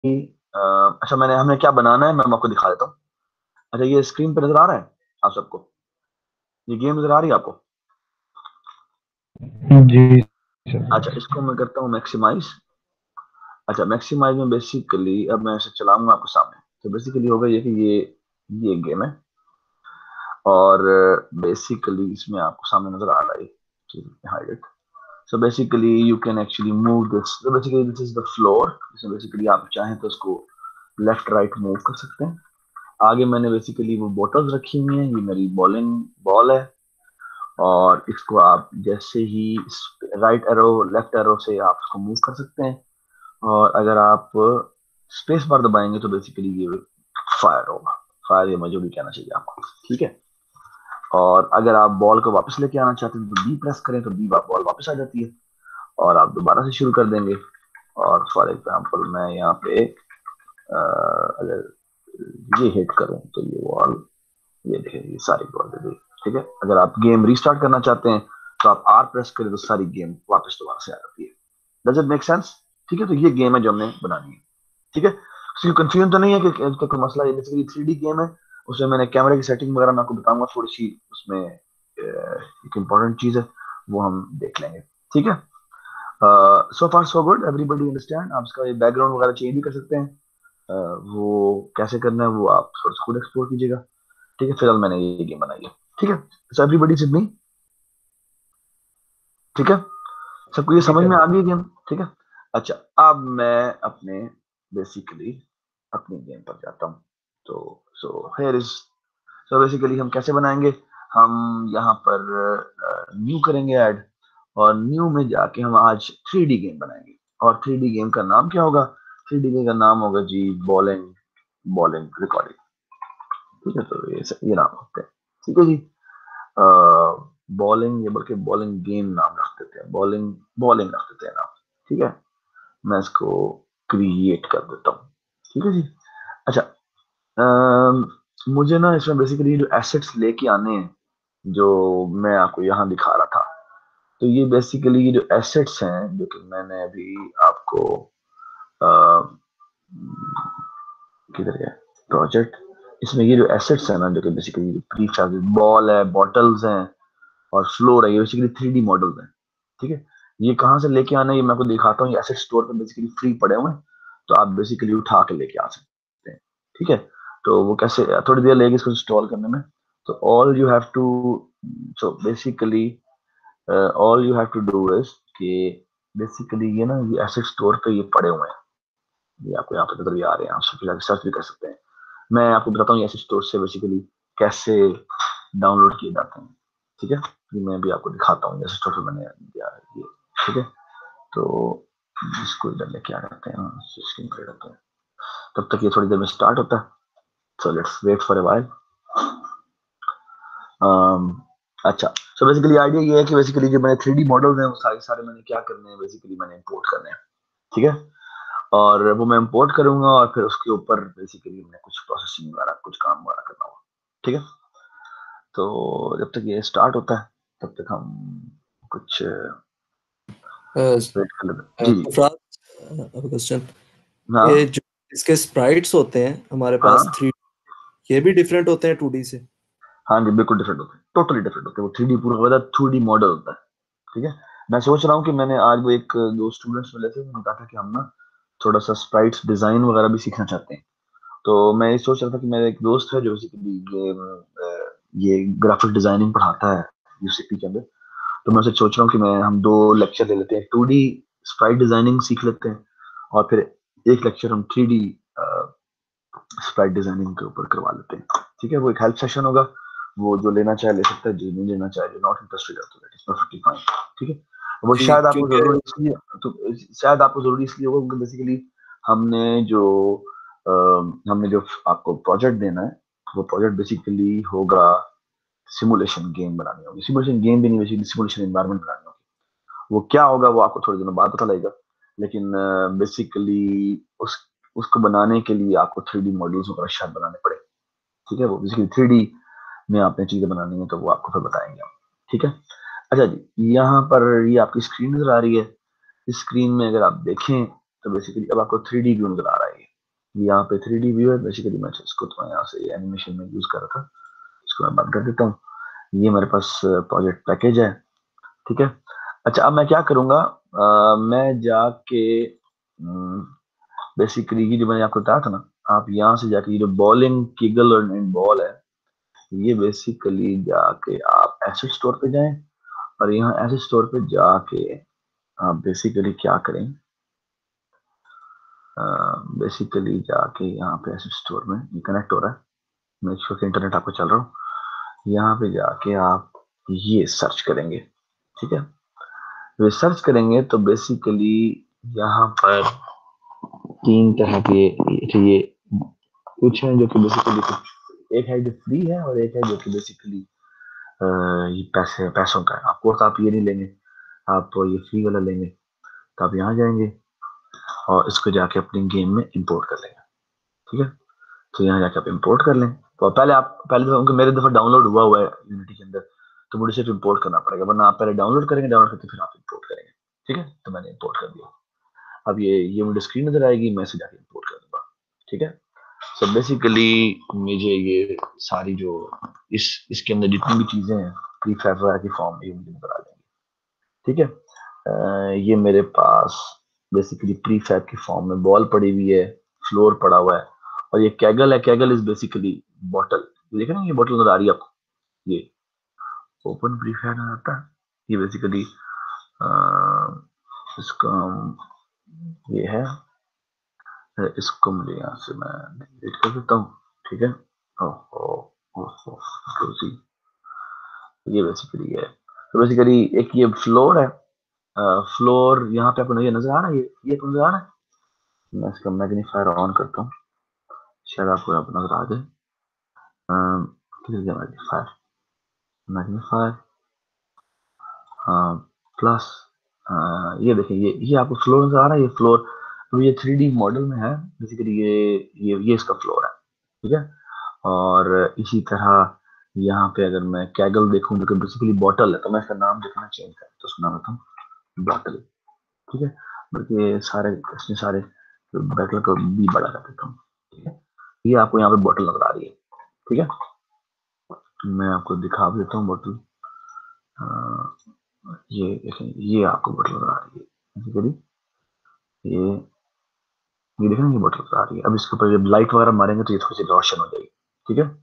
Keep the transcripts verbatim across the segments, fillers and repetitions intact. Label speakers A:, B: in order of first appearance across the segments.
A: अ, अच्छा मैंने हमने क्या बनाना है मैं आपको दिखा देता हूँ। अच्छा ये स्क्रीन पे नजर आ रहा है आप सबको, ये गेम नजर आ रही है आपको?
B: जी सर।
A: अच्छा इसको मैं करता हूँ मैक्सिमाइज। अच्छा मैक्सिमाइज में बेसिकली अब मैं इसे चलाऊंगा आपके सामने, तो बेसिकली होगा ये कि ये ये गेम है और बेसिकली इसमें आपको सामने नजर आ रहा है, hide it. So basically you can actually move this, so basically this is the floor, इसमें बेसिकली आप चाहें तो इसको लेफ्ट राइट मूव कर सकते हैं। आगे मैंने बेसिकली वो बोटल्स रखी हुई हैं, ये मेरी बॉलिंग बॉल है और इसको आप जैसे ही राइट एरो लेफ्ट एरो से आप इसको मूव कर सकते हैं। और अगर आप स्पेस बार दबाएंगे तो बेसिकली ये फायर होगा, फायर या जो भी कहना चाहिए आपको, ठीक है। और अगर आप बॉल को वापस लेके आना चाहते हैं तो बी प्रेस करें तो बी बॉल वापस आ जाती है और आप दोबारा से शुरू कर देंगे। और फॉर एग्जांपल मैं यहाँ पे अ, अगर ये हिट करूं तो ये बॉल, ये देखिए ये सारी बॉल दे दी, ठीक है। अगर आप गेम रीस्टार्ट करना चाहते हैं तो आप आर प्रेस करें तो सारी गेम वापस दोबारा से आ जाती है। Does it make sense? ठीक है, तो ये गेम है जो हमने बनानी है, ठीक है। उसकी कंफ्यूजन तो नहीं है कि इसका कोई मसला, ये बेसिकली थ्री डी गेम है। उसमें मैंने कैमरे की सेटिंग वगैरह मैं आपको बताऊंगा थोड़ी सी, उसमें अ, एक इम्पोर्टेंट चीज है वो हम देख लेंगे, ठीक है। So far so good, everybody understand. आप इसका बैकग्राउंड वगैरह चेंज भी कर सकते हैं। uh, वो कैसे करना है वो आप थोड़ा सा खुद एक्सप्लोर कीजिएगा, ठीक है। फिलहाल मैंने ये गेम बनाई है, ठीक है। सो एवरीबॉडी इज मी, ठीक है। सबको ये
B: ठीक
A: समझ
B: है
A: में
B: सर।
A: आ गई गेम, ठीक है। अच्छा अब मैं अपने बेसिकली अपनी गेम पर जाता हूँ। तो so here is, so basically हम कैसे बनाएंगे, हम यहाँ पर न्यू करेंगे ऐड, और न्यू में जाके हम आज थ्री डी गेम बनाएंगे। और थ्री डी गेम का नाम क्या होगा? थ्री डी गेम का नाम होगा जी बॉलिंग, बॉलिंग रिकॉर्डिंग, ठीक है। तो ये ये नाम होते हैं, ठीक है जी। बॉलिंग, ये बल्कि बॉलिंग गेम नाम रख देते हैं, बॉलिंग बॉलिंग रख देते हैं नाम, ठीक है। मैं इसको क्रिएट कर देता हूँ, ठीक है जी। अच्छा अम, मुझे ना इसमें बेसिकली जो एसेट्स लेके आने हैं जो मैं आपको यहाँ दिखा रहा था, तो ये बेसिकली ये जो एसेट्स हैं जो कि मैंने अभी आपको अ, किधर गया प्रोजेक्ट, इसमें ये जो एसेट्स है ना जो कि बेसिकली प्री चार्जेस बॉल है, बॉटल्स हैं और फ्लोर है, ये बेसिकली थ्री डी मॉडल्स हैं, ठीक है। ये कहाँ से लेके आना है ये मैं आपको दिखाता हूँ। ये एसेट स्टोर पे बेसिकली फ्री पड़े हुए हैं, तो आप बेसिकली उठा के लेके आ सकते हैं, ठीक है। तो वो कैसे, थोड़ी देर लगेगी इसको इंस्टॉल करने में। तो all you have to, so basically all you have to do is कि बेसिकली ये ना ये एसेट स्टोर पे ये पड़े हुए हैं, ये आपको यहाँ पे नजर भी आ रहे हैं, आप सब जाके सर्च भी कर सकते हैं। मैं आपको बताता हूँ ये एसेट स्टोर से बेसिकली कैसे डाउनलोड किए जाते हैं, ठीक है। ये मैं भी आपको दिखाता हूँ एसेट स्टोर पे मैंने दिया है ये, ठीक है। तो इसको इधर लेके आ जाते हैं, स्क्रीन पे रहते हैं, तब तक ये थोड़ी देर में स्टार्ट होता है। So let's wait for a while. अच्छा, सो बेसिकली आइडिया ये है कि बेसिकली जो मैंने थ्री डी मॉडल्स हैं वो सारे सारे मैंने क्या करने हैं, बेसिकली मैंने इंपोर्ट करने हैं, ठीक है। और वो मैं इंपोर्ट करूंगा और फिर उसके ऊपर बेसिकली मैंने कुछ प्रोसेसिंग वगैरह कुछ काम वगैरह करना होगा, ठीक है। तो जब तक ये स्टार्ट होता है तब तक हम कुछ वेट कर लेते हैं। जी जी
B: सरफराज, क्वेश्चन। ये
A: हाँ
B: जो इसके स्प्राइट्स होते हैं हमारे पास
A: हाँ
B: थ्री, ये भी डिफरेंट होते हैं टू डी से?
A: हाँ जी, बिल्कुल डिफरेंट होते हैं, टोटली डिफरेंट होते हैं। वो थ्री डी पूरा होता है, टू डी मॉडल होता है, ठीक है। मैं सोच रहा हूँ कि मैंने आज वो एक दो स्टूडेंट्स मिले थे, उन्होंने कहा था कि हम ना थोड़ा सा स्प्राइट्स डिजाइन वगैरह भी सीखना चाहते हैं। तो मैं ये सोच रहा था कि मेरा एक दोस्त है जो बेसिकली ये अ, ये ग्राफिक डिजाइनिंग पढ़ाता है यूसीपी के अंदर। तो मैं उसे सोच रहा हूँ कि मैं हम दो लेक्चर ले लेते हैं, टू डी स्प्राइट डिजाइनिंग सीख लेते हैं और फिर एक लेक्चर हम थ्री डी स्प्राइट डिजाइनिंग के ऊपर करवा लेते हैं, ठीक है। वो एक हेल्प सेशन होगा, वो जो लेना चाहे ले सकता है, जो नहीं लेना चाहे, जो नॉट इंटरेस्टेड है तो दैट इज परफेक्टली फाइन, ठीक है। वो
B: जी,
A: शायद आपको
B: क्योंकि
A: जरूरी इसलिए, तो शायद आपको जरूरी इसलिए होगा क्योंकि बेसिकली हमने जो अ, हमने जो आपको प्रोजेक्ट देना है वो प्रोजेक्ट बेसिकली होगा सिमुलेशन गेम बनानी होगी, सिमुलेशन गेम भी नहीं, बेसिकली सिमुलेशन एनवायरनमेंट बनानी होगी। वो क्या होगा वो आपको थोड़ी दिनों बाद पता लगेगा, लेकिन बेसिकली उस उसको बनाने के लिए आपको थ्री डी मॉडल्स वगैरह शायद बनाने पड़े, ठीक है। वो बेसिकली थ्री डी में आपने चीजें बनानी है तो वो आपको फिर बताएंगे हम, ठीक है। अच्छा जी, यहाँ पर ये आपकी स्क्रीन नजर आ रही है। इस स्क्रीन में अगर आप देखें तो बेसिकली अब आपको थ्री डी व्यू नजर आ रहा है, यहाँ पे थ्री डी व्यू है। बेसिकली मैं इसको तो यहाँ से एनिमेशन में यूज कर रहा था, इसको मैं बंद कर देता हूँ। ये मेरे पास प्रोजेक्ट पैकेज है, ठीक है। अच्छा, अब मैं क्या करूंगा, आ, मैं जाके बेसिकली ये जो मैंने आपको बताया था ना, आप यहाँ से जाके ये जो बॉलिंग किगल और बॉल है, ये बेसिकली जाके आप एसेट स्टोर पे जाएं, और यहाँ एसेट स्टोर पे जाके आप बेसिकली क्या करें, बेसिकली जाके यहाँ पे एसेट स्टोर में ये कनेक्ट हो रहा है, मेक श्योर कि इंटरनेट आपको चल रहा हो। यहाँ पे जाके आप ये सर्च करेंगे, ठीक है। वे सर्च करेंगे तो बेसिकली यहाँ पर तीन तरह के ये कुछ हैं जो कि बेसिकली कुछ, एक है जो फ्री है और एक है जो कि बेसिकली ये पैसे पैसों का है। आपको आप ये नहीं लेंगे, आप ये फ्री वाला लेंगे, तो आप यहाँ जाएंगे और इसको जाके अपनी गेम में इंपोर्ट कर लेंगे, ठीक है। तो यहाँ जाके आप इंपोर्ट कर लें। तो पहले आप पहले तो उनके मेरे दफा डाउनलोड हुआ हुआ है यूनिटी के अंदर, तो मुझे सिर्फ इंपोर्ट करना पड़ेगा, वरना आप पहले डाउनलोड करेंगे, डाउनलोड करके फिर आप इंपोर्ट करेंगे, ठीक है। तो मैंने इंपोर्ट कर दिया। अब ये ये मुझे स्क्रीन नजर आएगी, मैं इसे जाके इंपोर्ट कर दूंगा, ठीक है। सो बेसिकली मुझे ये सारी जो इस इसके अंदर जितनी भी चीजें हैं प्री फैब की फॉर्म में, ये मुझे नजर आ जाएंगी, ठीक है। अ, ये मेरे पास बेसिकली प्री फैब की फॉर्म में बॉल पड़ी हुई है, फ्लोर पड़ा हुआ है, और ये कैगल है। कैगल इज बेसिकली बॉटल, देख रहे हैं ये बॉटल नजर आ रही है आपको, ये ओपन प्री फैब में आता है। ये बेसिकली इसका ये है, इसको मुझे यहाँ से मैं डिलीट कर देता हूँ, ठीक है। ओहो ओहो रोजी, ये बेसिकली है। तो बेसिकली एक ये फ्लोर है, फ्लोर यहाँ पे आपको ये नजर आ रहा है, ये ये नजर आ रहा है। मैं इसका मैग्नीफायर ऑन करता हूँ, शायद आपको यहाँ पर नजर आ जाए। मैग्नीफायर मैग्नीफायर प्लस, ये देखिए, ये ये आपको फ्लोर नजर आ रहा है, ये फ्लोर। तो ये थ्री डी मॉडल में है बेसिकली, ये ये ये इसका फ्लोर है, ठीक है। और इसी तरह यहाँ पे अगर मैं कैगल देखूं जो कि बेसिकली बॉटल है, तो मैं इसका नाम देखना चेंज कर, तो उसका नाम रखता हूँ बॉटल, ठीक है। बल्कि सारे इसमें सारे बैटल को बी बड़ा कर देता हूँ, ठीक है। ये आपको यहाँ पे बॉटल नजर आ रही है, ठीक है। मैं आपको दिखा भी देता हूँ बॉटल, ये देखें, ये आपको बॉटल नजर आ रही है बेसिकली, ये ये देखें ये बॉटल नजर आ रही है। अब इसके ऊपर जब लाइट वगैरह मारेंगे तो ये थोड़ी सी रोशन हो जाएगी, ठीक है।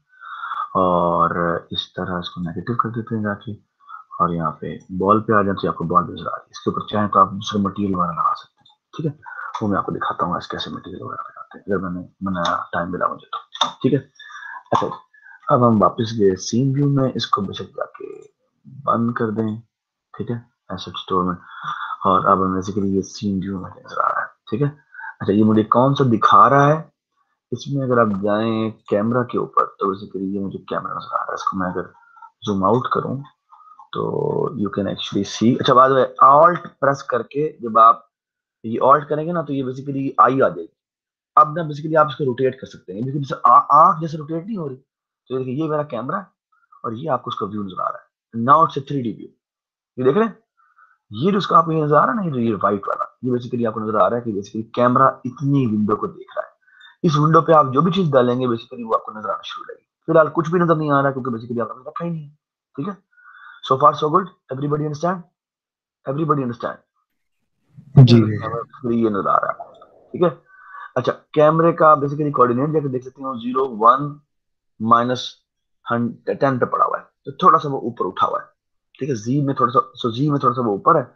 A: और इस तरह इसको नेगेटिव कर देते हैं जाके, और यहाँ पे बॉल पे आ जाए तो आपको बॉल नजर आ रही है। इसके ऊपर चाहे तो आप दूसरे मटेरियल वगैरह लगा सकते हैं, ठीक है। वो मैं आपको दिखाता हूँ कैसे मटेरियल वगैरह लगाते हैं, अगर मैंने मैंने टाइम मिला मुझे तो, ठीक है। अच्छा, अब हम वापस गए सीन व्यू में, इसको बेशक जाके बंद कर दें, ठीक है, एसेट स्टोर में। और अब हम बेसिकली ये सीन व्यू में नजर आ रहा है, ठीक है। अच्छा, ये मुझे कौन सा दिखा रहा है, इसमें अगर आप जाएं कैमरा के ऊपर तो बेसिकली ये मुझे कैमरा नजर आ रहा है। इसको मैं अगर जूम आउट करूं तो यू कैन एक्चुअली सी। अच्छा, बाद में ऑल्ट प्रेस करके जब आप ये ऑल्ट करेंगे ना, तो ये बेसिकली आई आ जाएगी। अब ना बेसिकली आप इसको रोटेट कर सकते हैं, जैसे आंख जैसे रोटेट नहीं हो रही, तो देखिए ये मेरा कैमरा है और ये आपको उसका व्यू नजर आ रहा है। Now it's three D view, ये देख रहे हैं, ये जो उसका आपको ये नजर आ रहा है ना, ये जो ये व्हाइट वाला, ये बेसिकली आपको नजर आ रहा है कि बेसिकली कैमरा इतनी विंडो को देख रहा है। इस विंडो पे आप जो भी चीज डालेंगे बेसिकली वो आपको नजर आना शुरू हो जाएगी। फिलहाल कुछ भी नजर नहीं आ रहा है क्योंकि बेसिकली आपने रखा ही नहीं है, ठीक है। So far so good, everybody understand, everybody understand,
B: जी
A: ये नजर आ रहा है, ठीक है। अच्छा, कैमरे का बेसिकली कोऑर्डिनेट जाकर देख सकते हो, जीरो वन माइनस टेन पे पड़ा हुआ है, तो थोड़ा सा वो ऊपर उठा हुआ है, ठीक है। जी में थोड़ा सा, सो जी में थोड़ा सा वो ऊपर है।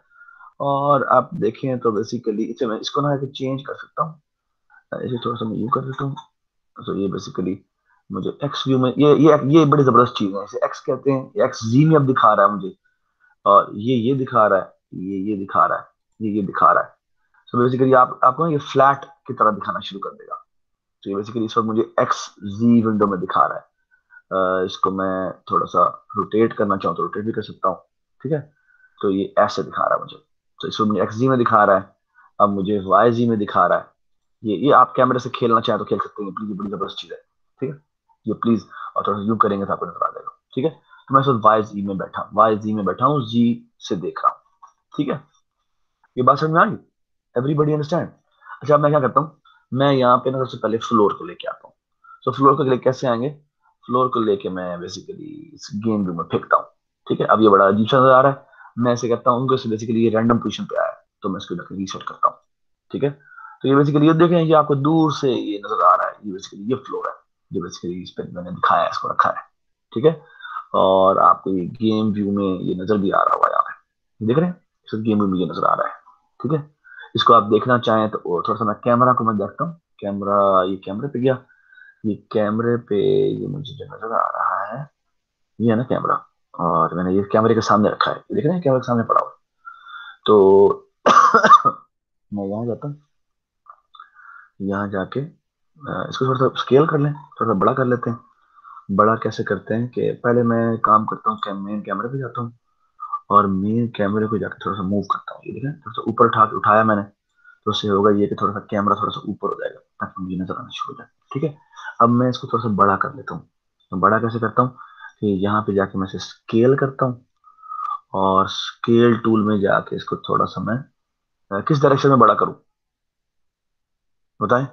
A: और आप देखें तो बेसिकली इसे मैं इसको ना चेंज कर सकता हूँ, इसे थोड़ा सा मैं यू कर देता हूँ। तो ये बेसिकली मुझे एक्स व्यू में ये ये ये बड़ी जबरदस्त चीज है, इसे एक्स कहते हैं, एक्स जी में अब दिखा रहा है मुझे, और ये ये दिखा रहा है, ये ये दिखा रहा है, ये ये दिखा रहा है। सो बेसिकली आप आपको ये फ्लैट की तरह दिखाना शुरू कर देगा। तो ये बेसिकली इस वक्त मुझे एक्स जी विंडो में दिखा रहा है। uh, इसको मैं थोड़ा सा रोटेट करना चाहूँ तो रोटेट भी कर सकता हूँ, ठीक है। तो ये ऐसे दिखा रहा है मुझे, तो इसको मुझे एक्स जी में दिखा रहा है, अब मुझे वाई जी में दिखा रहा है। ये ये आप कैमरे से खेलना चाहें तो खेल सकते हैं, प्लीज, ये बड़ी जबरदस्त चीज है, ठीक है। ये प्लीज, और थोड़ा सा जूम करेंगे तो आपको नजर आ जाएगा, ठीक है। तो मैं इस वक्त वाई जी में बैठा वाई जी में बैठा हूँ, जी से देख रहा हूँ, ठीक है। ये बात समझ में आ गई, एवरीबडी अंडरस्टैंड। अच्छा, अब मैं क्या करता हूँ, मैं यहाँ पे ना सबसे पहले फ्लोर को लेके आता हूँ। तो फ्लोर को लेके कैसे आएंगे, फ्लोर को लेके मैं बेसिकली इस गेम रूम में फेंकता हूँ। ठीक है, अब ये बड़ा अजीब सा नजर आ रहा है, मैं ऐसे करता हूँ कि बेसिकली ये रैंडम पोजीशन पे आया है, तो मैं इसको जाकर रीसेट करता हूँ। ठीक है, तो ये बेसिकली ये देखें, ये आपको दूर से ये नजर आ रहा है, ये बेसिकली ये फ्लोर है, ये बेसिकली इस पे मैंने दिखाया है, इसको रखा है। ठीक है, और आपको ये गेम व्यू में ये नजर भी आ रहा होगा, यहाँ पे देख रहे हैं, इस गेम व्यू में ये नजर आ रहा है। ठीक है, इसको आप देखना चाहें तो और थोड़ा सा मैं कैमरा को मैं देखता हूँ, कैमरा ये कैमरे पे गया, ये कैमरे पे ये मुझे जो नजर आ रहा है ये है ना कैमरा, और मैंने ये कैमरे के सामने रखा है, ये देख रहे हैं कैमरे के सामने पड़ा हुआ है। तो मैं यहाँ जाता हूँ, यहाँ जाके अ, इसको थोड़ा सा स्केल कर लें, थोड़ा सा बड़ा कर लेते हैं। बड़ा कैसे करते हैं कि पहले मैं काम करता हूँ, कैम, मेन कैमरे पे जाता हूँ, और मेन कैमरे को जाकर थोड़ा सा मूव करता हूँ, ये देखें थोड़ा सा ऊपर उठा उठाया मैंने, तो उससे होगा ये कि थोड़ा सा कैमरा थोड़ा सा ऊपर हो जाएगा ताकि मुझे नजर आना शुरू हो जाए। ठीक है, अब मैं इसको थोड़ा सा बड़ा कर लेता हूँ। तो बड़ा कैसे करता हूँ कि यहाँ पे जाके मैं इसे स्केल करता हूँ, और स्केल टूल में जाके इसको थोड़ा सा मैं अ, किस डायरेक्शन में बड़ा करूँ बताएं,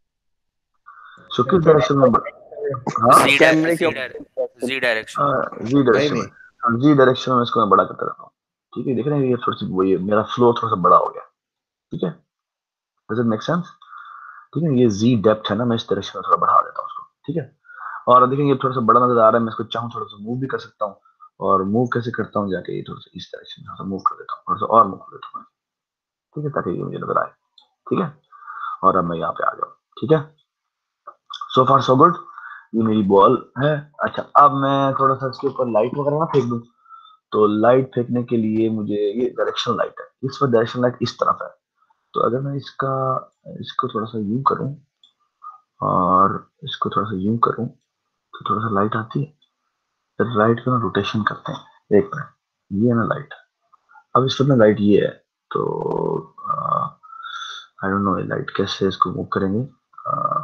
A: सो किस डायरेक्शन में बड़ा, हाँ
C: जी
D: कैमरे के
C: जी डायरेक्शन
A: जी डायरेक्शन में, हाँ जी डायरेक्शन में इसको मैं बड़ा करता रहता हूँ। ठीक है, देख रहे हैं ये थोड़ी सी वो ये मेरा फ्लो थोड़ा सा बड़ा हो गया। ठीक है, डज इट मेक सेंस? ठीक है, ये जी डेप्थ है ना, मैं इस डायरेक्शन में थोड़ा बढ़ा देता हूँ उसको। ठीक है, और देखेंगे थोड़ा सा बड़ा नजर आ रहा है, मैं इसको चाहूँ थोड़ा सा मूव भी कर सकता हूँ, और मूव कैसे करता हूँ जाके ये थोड़ा सा इस डायरेक्शन में थोड़ा सा मूव कर देता हूँ, थोड़ा सा और मूव कर देता हूँ। ठीक है, ताकि ये मुझे नजर आए। ठीक है, और अब मैं यहाँ पे आ जाऊँ। ठीक है, सो फार सो गुड, ये मेरी बॉल है। अच्छा, अब मैं थोड़ा सा इसके ऊपर लाइट वगैरह ना फेंक दूँ, तो लाइट फेंकने के लिए मुझे ये डायरेक्शनल लाइट है, इस पर डायरेक्शनल लाइट इस तरफ है, तो अगर मैं इसका इसको थोड़ा सा यूं करूं और इसको थोड़ा सा यूं करूं तो थोड़ा सा लाइट आती है। फिर लाइट का ना रोटेशन करते हैं, एक मिनट, ये है ना लाइट, अब इस पर ना लाइट ये है, तो आई डोंट नो लाइट कैसे इसको मूव करेंगे। आ,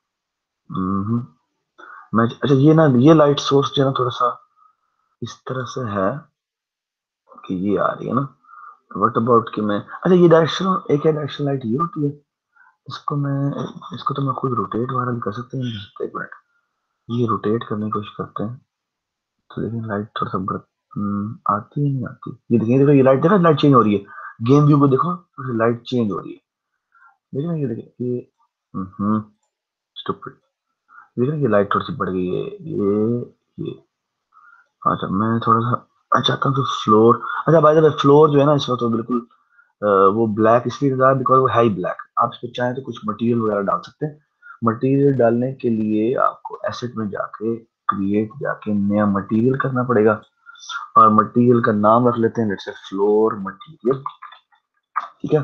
A: मैं अच्छा ये ना ये लाइट सोर्स जो है ना थोड़ा सा इस तरह से है कि ये आ रही है ना, व्हाट अबाउट कि मैं अच्छा ये डायरेक्शन एक है डायरेक्शन लाइट ये होती है, इसको मैं इसको तो मैं खुद रोटेट वगैरह भी कर सकते हैं। एक मिनट, ये रोटेट करने की कोशिश करते हैं, तो लेकिन लाइट थोड़ा सा बढ़ हम्म, आती है नहीं आती, ये देखिए देखो ये लाइट देखो लाइट चेंज हो रही है, गेम व्यू को देखो थोड़ी लाइट चेंज हो रही है, देखिए ना ये देखिए ये हम्म स्टूपिड, देखिए ना ये लाइट थोड़ी सी बढ़ गई है, ये ये अच्छा मैं थोड़ा सा मैं चाहता हूँ कि फ्लोर, अच्छा बाय द वे फ्लोर जो है ना इसमें तो बिल्कुल अ, वो ब्लैक इसलिए था बिकॉज वो है ही ब्लैक, आप इस पर चाहें तो कुछ मटेरियल वगैरह डाल सकते हैं। मटेरियल डालने के लिए आपको एसेट में जाके क्रिएट जाके नया मटेरियल करना पड़ेगा, और मटेरियल का नाम रख लेते हैं लेट्स से फ्लोर मटेरियल। ठीक है,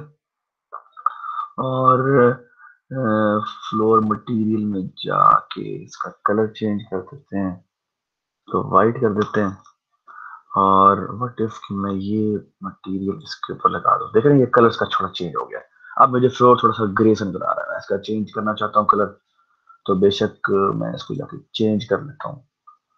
A: और फ्लोर मटेरियल में जाके इसका कलर चेंज कर देते हैं, तो वाइट कर देते हैं, और व्हाट इफ कि मैं ये मटेरियल इसके ऊपर लगा दूं, देख रहे हैं ये कलर इसका थोड़ा चेंज हो गया है। अब मुझे फ्लोर थोड़ा सा ग्रे से नजर आ रहा है, इसका चेंज करना चाहता हूँ कलर, तो बेशक मैं इसको जाके चेंज कर लेता हूँ।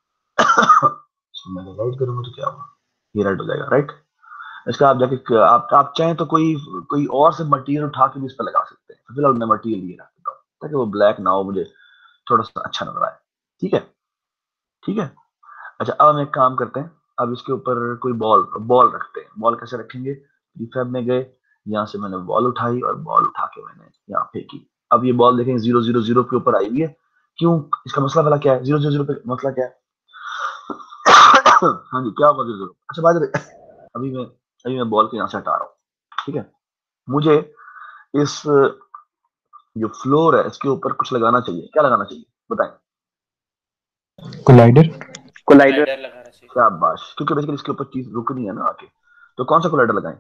A: मैं राइट करूंगा तो क्या होगा, ये राइट हो जाएगा राइट। इसका आप जाके आप आप चाहें तो कोई कोई और से मटेरियल उठा के भी इस पर लगा सकते हैं, तो फिलहाल मैं मटेरियल ये रख देता हूँ ताकि वो ब्लैक ना हो, मुझे थोड़ा सा अच्छा नजर आए। ठीक है, ठीक है, अच्छा अब हम एक काम करते हैं, अब इसके ऊपर कोई बॉल बॉल रखते हैं। बॉल कैसे रखेंगे, प्रीफैब में गए, यहाँ से मैंने बॉल उठाई और बॉल उठा के मैंने यहाँ फेंकी। अब ये बॉल देखेंगे जीरो जीरो जीरो के ऊपर आई हुई है, क्यों, इसका मसला भला क्या है, जीरो जीरो जीरो पे मसला क्या है? हाँ जी क्या होगा जीरो जीरो, अच्छा बात अभी मैं अभी मैं बॉल के यहाँ से हटा रहा हूँ। ठीक है, मुझे इस जो फ्लोर है इसके ऊपर कुछ लगाना चाहिए, क्या लगाना चाहिए बताएं?
B: कोलाइडर
D: कोलाइडर
C: लगाना चाहिए।
A: शाबाश, क्योंकि बेसिकली इसके ऊपर चीज रुकनी है ना आके, तो कौन सा कोलाइडर लगाएं?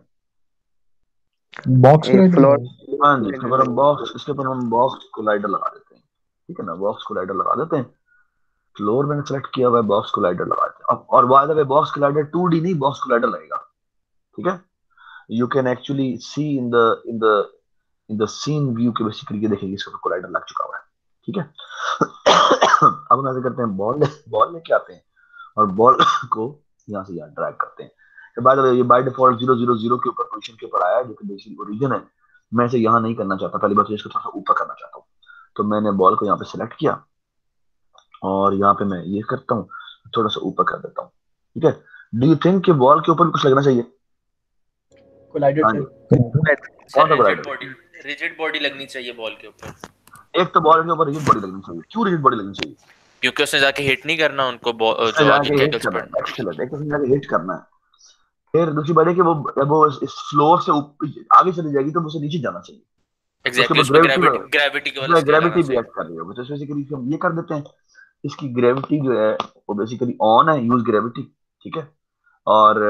B: बॉक्स
D: फ्लोर
A: हाँ जी, इसके ऊपर हम बॉक्स इसके ऊपर हम बॉक्स कोलाइडर लगा देते हैं। ठीक है ना, बॉक्स कोलाइडर लगा देते हैं। फ्लोर मैंने सेलेक्ट किया हुआ है, बॉक्स कोलाइडर लगा देते हैं, और by the way box collider two D नहीं बॉक्स कोलाइडर लगेगा। ठीक है, you can actually see in the in the in the scene view के बेसिकली ये देखेंगे इसके ऊपर कोलाइडर लग चुका हुआ है। ठीक है, अब हम ऐसे करते हैं, बॉल बॉल लेके आते हैं और बॉल को यहाँ से यहाँ ड्रैग करते हैं। तो बाय द वे ये by default zero zero zero के ऊपर पोजीशन के ऊपर आया है जो कि बेसिकली ओरिजिन है, मैं इसे यहाँ नहीं करना चाहता, पहली बात तो इसको थोड़ा सा ऊपर करना चाहता हूँ। तो मैंने बॉल को यहाँ पे सिलेक्ट किया और यहाँ पे मैं ये करता हूँ, थोड़ा सा ऊपर कर देता हूँ। ठीक है, डू यू थिंक कि बॉल के ऊपर भी कुछ लगना चाहिए?
C: कोलाइडर
A: हाँ जी, कौन सा
D: rigid
A: collider?
D: Body, rigid body लगनी चाहिए बॉल के ऊपर।
A: एक तो बॉल के ऊपर रिजिड बॉडी लगनी चाहिए। क्यों रिजिड बॉडी लगनी चाहिए?
D: क्योंकि उसने जाके हिट नहीं करना उनको,
A: उसने
D: जो आगे
A: जाके हिट
D: टैकल्स
A: करना
D: पड़ना।
A: है, एक्सीलेंट, एक तो उसने जाके हिट करना है। फिर दूसरी बात है कि वो वो इस फ्लोर से आगे चली जाएगी तो मुझे नीचे जाना चाहिए।
D: एग्जैक्टली,
A: उसके ऊपर
D: उसमें
A: ग्रेविटी
D: ग्रेविटी ग्रेविटी के वाला
A: उसमें
D: स्केल आना
A: ग्रेविटी भी
D: चाहिए।
A: एक्ट कर रही होगी, तो बेसिकली हम ये कर देते हैं, इसकी ग्रेविटी जो है वो बेसिकली ऑन है, यूज ग्रेविटी। ठीक है, और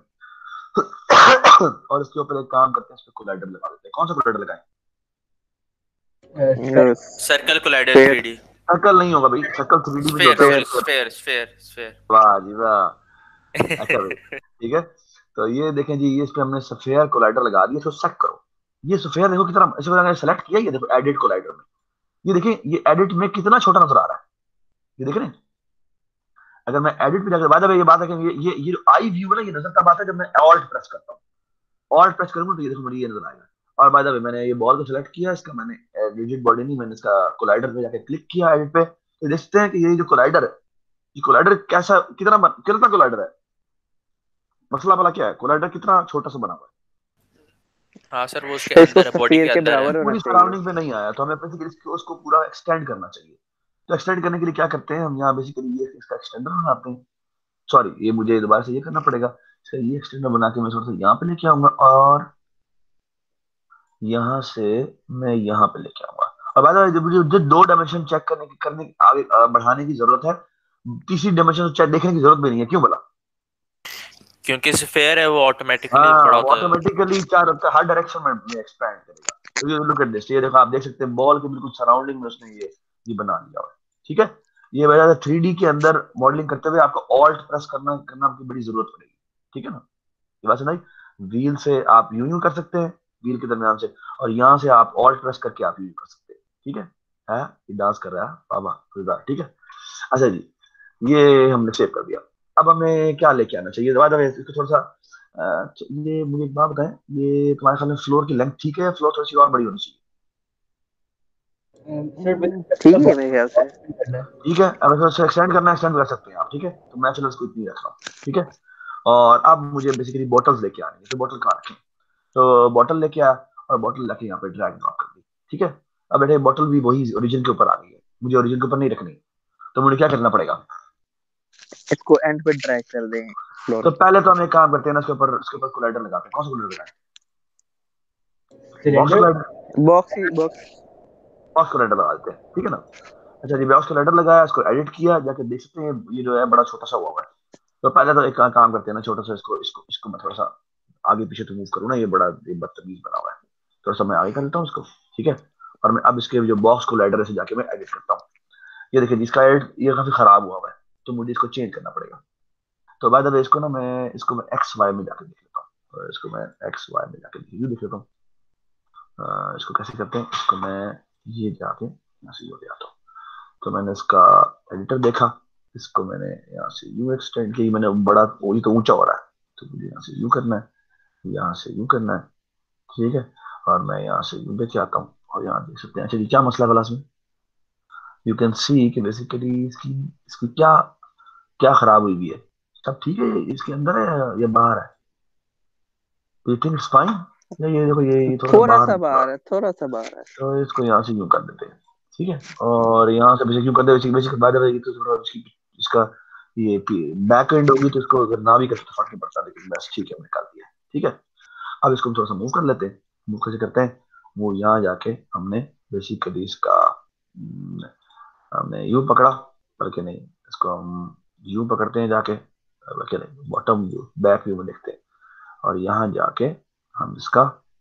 A: और इसके ऊपर एक काम करते हैं, इस पे कोलाइडर लगा देते हैं। कौन सा कोलाइडर लगाएं?
D: Circle collider three D.
A: Circle नहीं होगा भाई, सर्कल थ्री डी में
D: स्फेयर
A: होता है।
D: Sphere sphere sphere.
A: वाह जी वाह। अच्छा भाई, ठीक है, तो ये देखें जी, ये इस पे हमने सफेयर कोलाइडर लगा दिया। इसको सेट करो, ये सफेयर देखो कितना, इसको मैंने सेलेक्ट किया, ये देखो एडिट कोलाइडर में, ये देखिए ये एडिट में कितना छोटा नजर आ रहा है, ये देख रहे हैं। अगर मैं एडिट पे जाकर, बाद में ये बात है कि ये ये ये आई व्यू है ना, ये नजर तब आता है जब मैं ऑल्ट प्रेस करता हूँ। ऑल्ट प्रेस करूंगा तो ये देखो मुझे ये नजर आएगा। और बाय द वे मैंने ये बॉल को सिलेक्ट किया, इसका मैंने रिजिड बॉडी नहीं, मैंने इसका कोलाइडर पे जाकर क्लिक किया एडिट पे, तो देखते हैं कि ये जो कोलाइडर है, ये कोलाइडर कैसा, कितना बन, कितना कोलाइडर है। मसला वाला क्या है, कोलाइडर कितना छोटा सा बना हुआ है।
D: हाँ सर, वो उसके अंदर है, बॉडी के अंदर है,
A: पूरी सराउंडिंग पे नहीं आया, तो हमें बेसिकली इसको उसको पूरा एक्सटेंड करना चाहिए। तो एक्सटेंड करने के लिए क्या करते हैं हम, यहाँ बेसिकली ये इसका एक्सटेंडर बनाते हैं। सॉरी, ये मुझे दोबारा से ये करना पड़ेगा, इसका ये एक्सटेंडर बना के मैं थोड़ा सा यहाँ पे लेके आऊंगा, और यहाँ से मैं यहाँ पे लेके आऊंगा। और बाद में मुझे जो दो डायमेंशन चेक करने की करने की आगे बढ़ाने की जरूरत है, तीसरी डायमेंशन चेक देखने की जरूरत भी नहीं है। क्यों बोला?
D: क्योंकि स्फेयर है, वो ऑटोमेटिकली
A: हाँ,
D: बड़ा होता है,
A: ऑटोमेटिकली क्या होता है, हर डायरेक्शन में एक्सपैंड करेगा। तो ये लुक एट दिस, ये देखो आप देख सकते हैं बॉल के बिल्कुल सराउंडिंग में उसने ये ये बना लिया हुआ है। ठीक है, ये वजह से थ्री डी के अंदर मॉडलिंग करते हुए आपको ऑल्ट प्रेस करना करना आपकी बड़ी जरूरत पड़ेगी। ठीक है ना, ये बात नहीं, व्हील से आप यूं यूं कर सकते हैं, व्हील के दरमियान से, और यहाँ से आप ऑल्ट प्रेस करके आप यूं कर सकते हैं। ठीक है, है ये डांस कर रहा है बाबा। ठीक है, अच्छा जी, ये हमने सेव कर दिया। अब हमें क्या लेके आना चाहिए, इसको थोड़ा सा आ, ये मुझे एक बात बताएं, ये तुम्हारे ख्याल में फ्लोर की लेंथ ठीक है, फ्लोर थोड़ी सी और बड़ी होनी चाहिए?
C: ठीक है मेरे ख्याल से,
A: ठीक है, अब इसको एक्सटेंड करना है, एक्सटेंड कर सकते हैं आप। ठीक है, तो मैं चलो इसको इतनी रख रहा हूँ। ठीक है, और अब मुझे बेसिकली बॉटल्स लेके आनी है, तो बॉटल कहाँ रखें? तो बॉटल लेके आया और बॉटल लेके यहाँ पे ड्रैग ड्रॉप कर दी। ठीक है, अब बेटे बॉटल भी वही ओरिजिन के ऊपर आ गई है, मुझे ओरिजिन के ऊपर नहीं रखनी, तो मुझे क्या करना पड़ेगा?
C: इसको एंड पे ड्रैग कर दें फ्लोर।
A: तो पहले तो हम एक काम करते हैं ना, इसके ऊपर इसके ऊपर कोलाइडर लगाते हैं। कौन सा कोलाइडर लगाएं? बॉक्स कोलाइडर,
C: बॉक्स ही बॉक्स
A: बॉक्स कोलाइडर लगा देते हैं। ठीक है ना, अच्छा जी, बॉक्स कोलाइडर लगाया, इसको एडिट किया, जाके देख सकते हैं ये जो है बड़ा छोटा सा हुआ हुआ है। तो पहले तो एक काम करते हैं ना, छोटा सा इसको इसको इसको मैं थोड़ा सा आगे पीछे तो मूव करूँ ना, ये बड़ा ये बदतमीज बना हुआ है, थोड़ा सा मैं आगे कर लेता हूँ इसको। ठीक है, और मैं अब इसके जो बॉक्स कोलाइडर है जाके मैं एडिट करता हूँ। ये देखिए जिसका एडिट ये काफी खराब हुआ हुआ है, तो मुझे इसको चेंज करना पड़ेगा। तो बाय द वे इसको ना मैं इसको मैं एक्स वाई में जाके देख लेता हूँ, और इसको मैं एक्स वाई में जाके देख लेता हूँ। इसको कैसे करते हैं, इसको मैं ये जाके यहाँ से हो जाता हूँ। तो मैंने इसका एडिटर देखा, इसको मैंने यहाँ से यू एक्सटेंड किया, मैंने बड़ा वही तो ऊंचा हो रहा है, तो मुझे यहाँ से यू करना है, यहाँ से यू करना है। ठीक है, और मैं यहाँ से यू लेके आता हूँ, और यहाँ देख सकते हैं। अच्छा, क्या मसला क्लास में, यू कैन सी कि बेसिकली इसकी इसकी क्या क्या खराब हुई भी है। सब ठीक है, इसके अंदर है या बाहर है? यू थिंक इट्स फाइन, या ये देखो ये थोड़ा
C: थोड़ा
A: बाहर
C: सा बाहर है, थोड़ा सा बाहर है,
A: तो इसको यहाँ से यूं कर देते हैं। ठीक है, और यहाँ से बेसिक यूं कर देते हैं, बेसिक बाद में तो थोड़ा इसका ये बैक एंड होगी, तो इसको अगर ना भी करते तो फर्क नहीं पड़ता, लेकिन बस ठीक है, हमने कर दिया। ठीक है, अब इसको थोड़ा सा मूव कर लेते हैं। मूव कैसे करते हैं, वो यहाँ जाके हमने बेसिकली इसका हमने यू पकड़ा, बल्कि नहीं, इसको हम यू पकड़ते हैं जाके, बल्कि नहीं, बॉटम व्यू बैक व्यू में देखते हैं, और यहाँ जाके हम इसका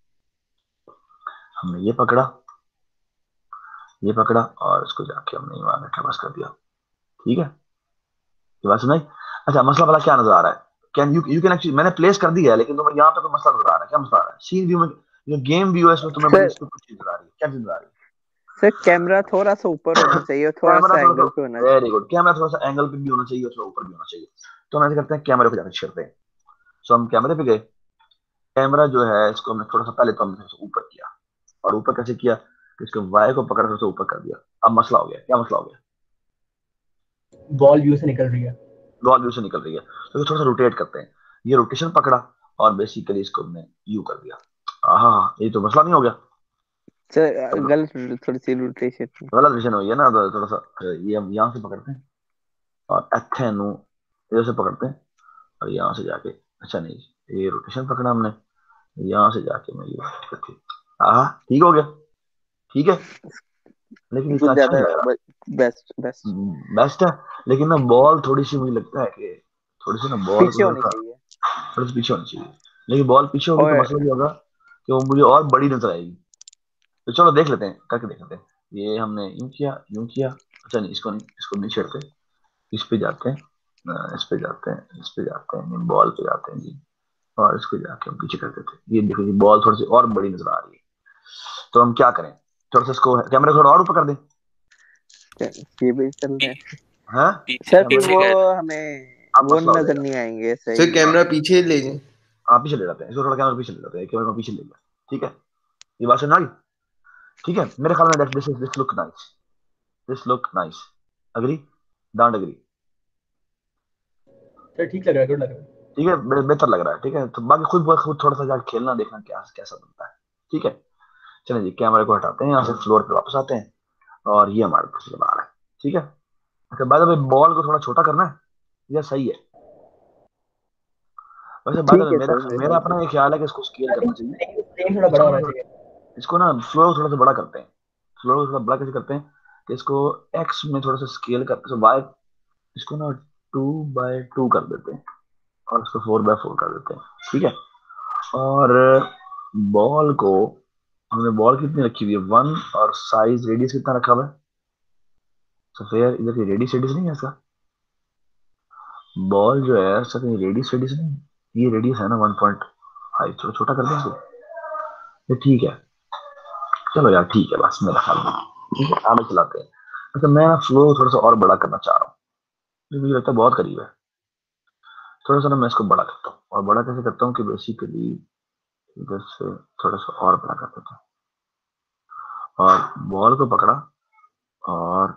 A: हमने ये पकड़ा, ये पकड़ा, और इसको जाके हमने यहाँ पे ट्रेवर्स कर दिया। ठीक है, ये बात सुनाई। अच्छा, मसला वाला क्या नजर आ रहा है, can you you can actually मैंने प्लेस कर दिया है, लेकिन तुम्हें यहाँ पे तो मसला नजर आ रहा है। क्या मसला आ रहा है? सीन व्यू में, जो गेम व्यू है इसमें तुम्हें बड़ी इसमें कुछ चीज नजर आ रही है। क्या चीज नजर आ रही है?
C: सर कैमरा थोड़ा सा ऊपर होना चाहिए, थोड़ा सा एंगल पे होना चाहिए।
A: वेरी गुड, कैमरा थोड़ा सा एंगल पे भी होना चाहिए, थोड़ा ऊपर भी होना चाहिए। तो हम ऐसे करते हैं, कैमरे पे जाकर छेड़ते हैं। सो हम कैमरे पे गए, कैमरा जो है इसको हमने थोड़ा सा पहले तो हमने ऊपर किया, और ऊपर कैसे किया कि इसके वाई को पकड़ कर ऊपर कर दिया। अब मसला हो गया, क्या मसला हो गया?
E: बॉल व्यू से निकल रही है,
A: बॉल व्यू से निकल रही है, तो थोड़ा सा रोटेट करते हैं। ये रोटेशन पकड़ा और बेसिकली इसको हमने यू कर दिया। हाँ, ये तो मसला नहीं हो गया?
C: गलत थोड़ी सी रोटेशन
A: गलत रोटेशन हुई है ना, तो थोड़ा सा ये हम यहाँ से पकड़ते हैं और एथेनु इधर से पकड़ते हैं और यहाँ से जाके, अच्छा नहीं, ये रोटेशन पकड़ा हमने, यहाँ से जाके मैं ये करके, हाँ ठीक हो गया, ठीक है। लेकिन इतना अच्छा नहीं लग रहा।
C: बेस्ट बेस्ट
A: बेस्ट है, लेकिन ना बॉल थोड़ी सी मुझे लगता है कि थोड़ी सी ना बॉल
C: पीछे होनी चाहिए,
A: थोड़ी सी पीछे होनी चाहिए। लेकिन बॉल पीछे होगी तो मसला ये होगा कि वो मुझे और बड़ी नजर आएगी। तो चलो देख लेते हैं, करके देख लेते हैं। ये हमने यूं किया, यूं किया, अच्छा नहीं, इसको नहीं, इसको नहीं छेड़ते, इस पे जाते हैं, इस पे जाते हैं, इस पे जाते हैं, बॉल पे जाते हैं जी, और इसको जाके हम पीछे कर देते हैं। ये देखो जी, बॉल थोड़ी सी और बड़ी नजर आ रही है। तो हम क्या करें, थोड़ा सा इसको कैमरा थोड़ा और ऊपर कर दें।
C: ये भी चल रहा है
A: हाँ
C: सर, फिर वो हमें वो नजर नहीं आएंगे सही।
B: सर कैमरा पीछे ले जाए,
A: आप पीछे ले जाते हैं इसको, थोड़ा कैमरा पीछे ले जाते हैं, कैमरा पीछे ले गया, ठीक है। ये बात समझ आ गई, ठीक है। मेरे ख्याल में this this look nice, this look nice, agree, don't agree?
E: Sir ठीक लग रहा है, गुड लग रहा है,
A: ठीक है, बेहतर लग रहा है, ठीक है। तो बाकी खुद खुद थोड़ा सा जाके खेलना, देखना क्या कैसा बनता है, ठीक है। चलिए जी, कैमरे को हटाते हैं, यहाँ से फ्लोर पे वापस आते हैं और ये हमारे पास बना रहा है, ठीक है। अच्छा बाय द वे, बॉल को थोड़ा छोटा करना है या सही है? वैसे बाय द वे मेरा मेरा अपना ये ख्याल है कि इसको स्केल करना चाहिए,
E: स्क्रीन थोड़ा बड़ा होना चाहिए।
A: इसको ना फ्लोर थोड़ा सा बड़ा करते हैं, फ्लोर थोड़ा बड़ा कैसे करते हैं कि इसको एक्स में थोड़ा सा स्केल करते हैं, वाई इसको ना टू बाय टू कर देते हैं और इसको फोर बाय फोर कर देते हैं, ठीक है। और बॉल को हमने, बॉल कितनी रखी हुई है, वन, और साइज रेडियस कितना रखा हुआ है? सफेयर इधर की रेडियस रेडियस नहीं है इसका, बॉल जो है सर ये रेडियस रेडियस नहीं, ये रेडियस है ना वन पॉइंट फाइव, थोड़ा छोटा कर दें इसको, ये ठीक है। चलो यार ठीक है, बस मेरा ख्याल में ठीक है, आगे चलाते हैं। अच्छा मैं ना फ्लो थोड़ा सा और बड़ा करना चाह रहा हूँ, मुझे लगता है बहुत करीब है। थोड़ा सा ना मैं इसको बड़ा करता हूँ, और बड़ा कैसे करता हूँ कि बेसिकली इधर से थोड़ा सा और बड़ा कर देता हूँ और बॉल को पकड़ा और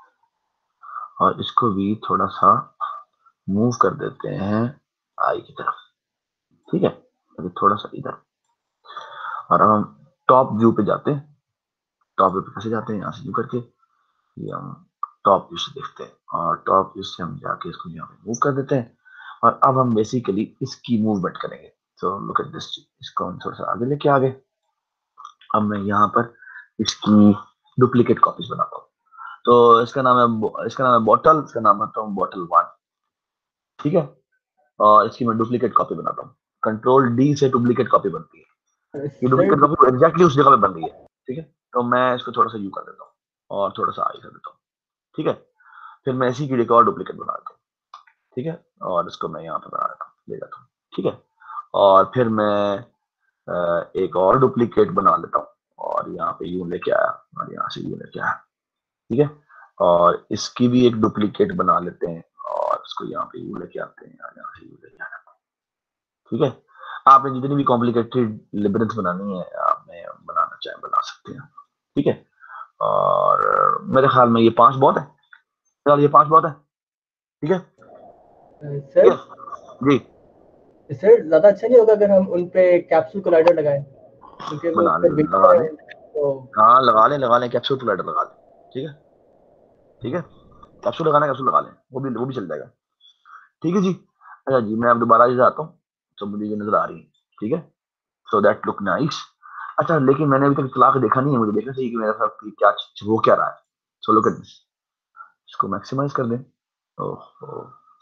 A: और इसको भी थोड़ा सा मूव कर देते हैं आई की तरफ, ठीक है। अभी थोड़ा सा इधर, और अब हम टॉप व्यू पे जाते हैं। टॉप व्यू पे कैसे जाते हैं, यहाँ से व्यू करके ये हम टॉप व्यू से देखते हैं, और टॉप व्यू से हम जाके इसको यहाँ पे मूव कर देते हैं। और अब हम बेसिकली इसकी मूवमेंट करेंगे। तो लुक एट दिस, इसको हम थोड़ा सा आगे लेके आ गए। अब मैं यहाँ पर इसकी डुप्लीकेट कॉपीज बनाता हूँ। तो इसका नाम है, इसका नाम है बॉटल, इसका नाम रखता हूँ बॉटल वन, ठीक है। और इसकी मैं डुप्लीकेट कॉपी बनाता हूँ, कंट्रोल डी से डुप्लीकेट कॉपी बनती है। ये डुप्लीकेट कॉपी एग्जैक्टली उस जगह पे बन रही है, ठीक है। तो मैं इसको थोड़ा सा यू कर देता हूँ और थोड़ा सा आई कर देता हूँ, ठीक है। फिर मैं इसी की एक और डुप्लीकेट बना देता हूँ, ठीक है, और इसको मैं यहाँ पे बना देता हूँ, ले जाता हूँ, ठीक है। और फिर मैं एक और डुप्लीकेट बना लेता हूँ और यहाँ पे यू लेके आया और यहाँ से यू लेके आया, ठीक है। और इसकी भी एक डुप्लीकेट बना लेते हैं और इसको यहाँ पे यू लेके आते हैं, यहाँ से यू लेके आते हैं, ठीक है। आपने जितनी भी कॉम्प्लिकेटेड लिबरेंस बनानी है आपने बनाना चाहे बना सकते हैं, ठीक है। और मेरे ख्याल में ये पांच बहुत है, चल ये पांच बहुत है, ठीक है
E: सर
A: जी।
E: सर ज्यादा अच्छा नहीं होगा अगर हम उन पे कैप्सूल कोलाइडर लगाएं, क्योंकि वो
A: बना ले, लगा लें,
E: तो
A: हाँ लगा लें, लगा लें कैप्सूल कोलाइडर लगा लें, ठीक है, ठीक है। कैप्सूल लगाना, कैप्सूल लगा लें, वो भी वो भी चल जाएगा, ठीक है जी। अच्छा जी, मैं अब दोबारा जी आता हूँ, तो मुझे ये नजर आ रही है, ठीक है। So that look nice. अच्छा लेकिन मैंने अभी तक चला के देखा नहीं है, मुझे देखना चाहिए कि मेरे साथ क्या हो क्या रहा है। सो लुक एट दिस, इसको मैक्सिमाइज कर दें। ओह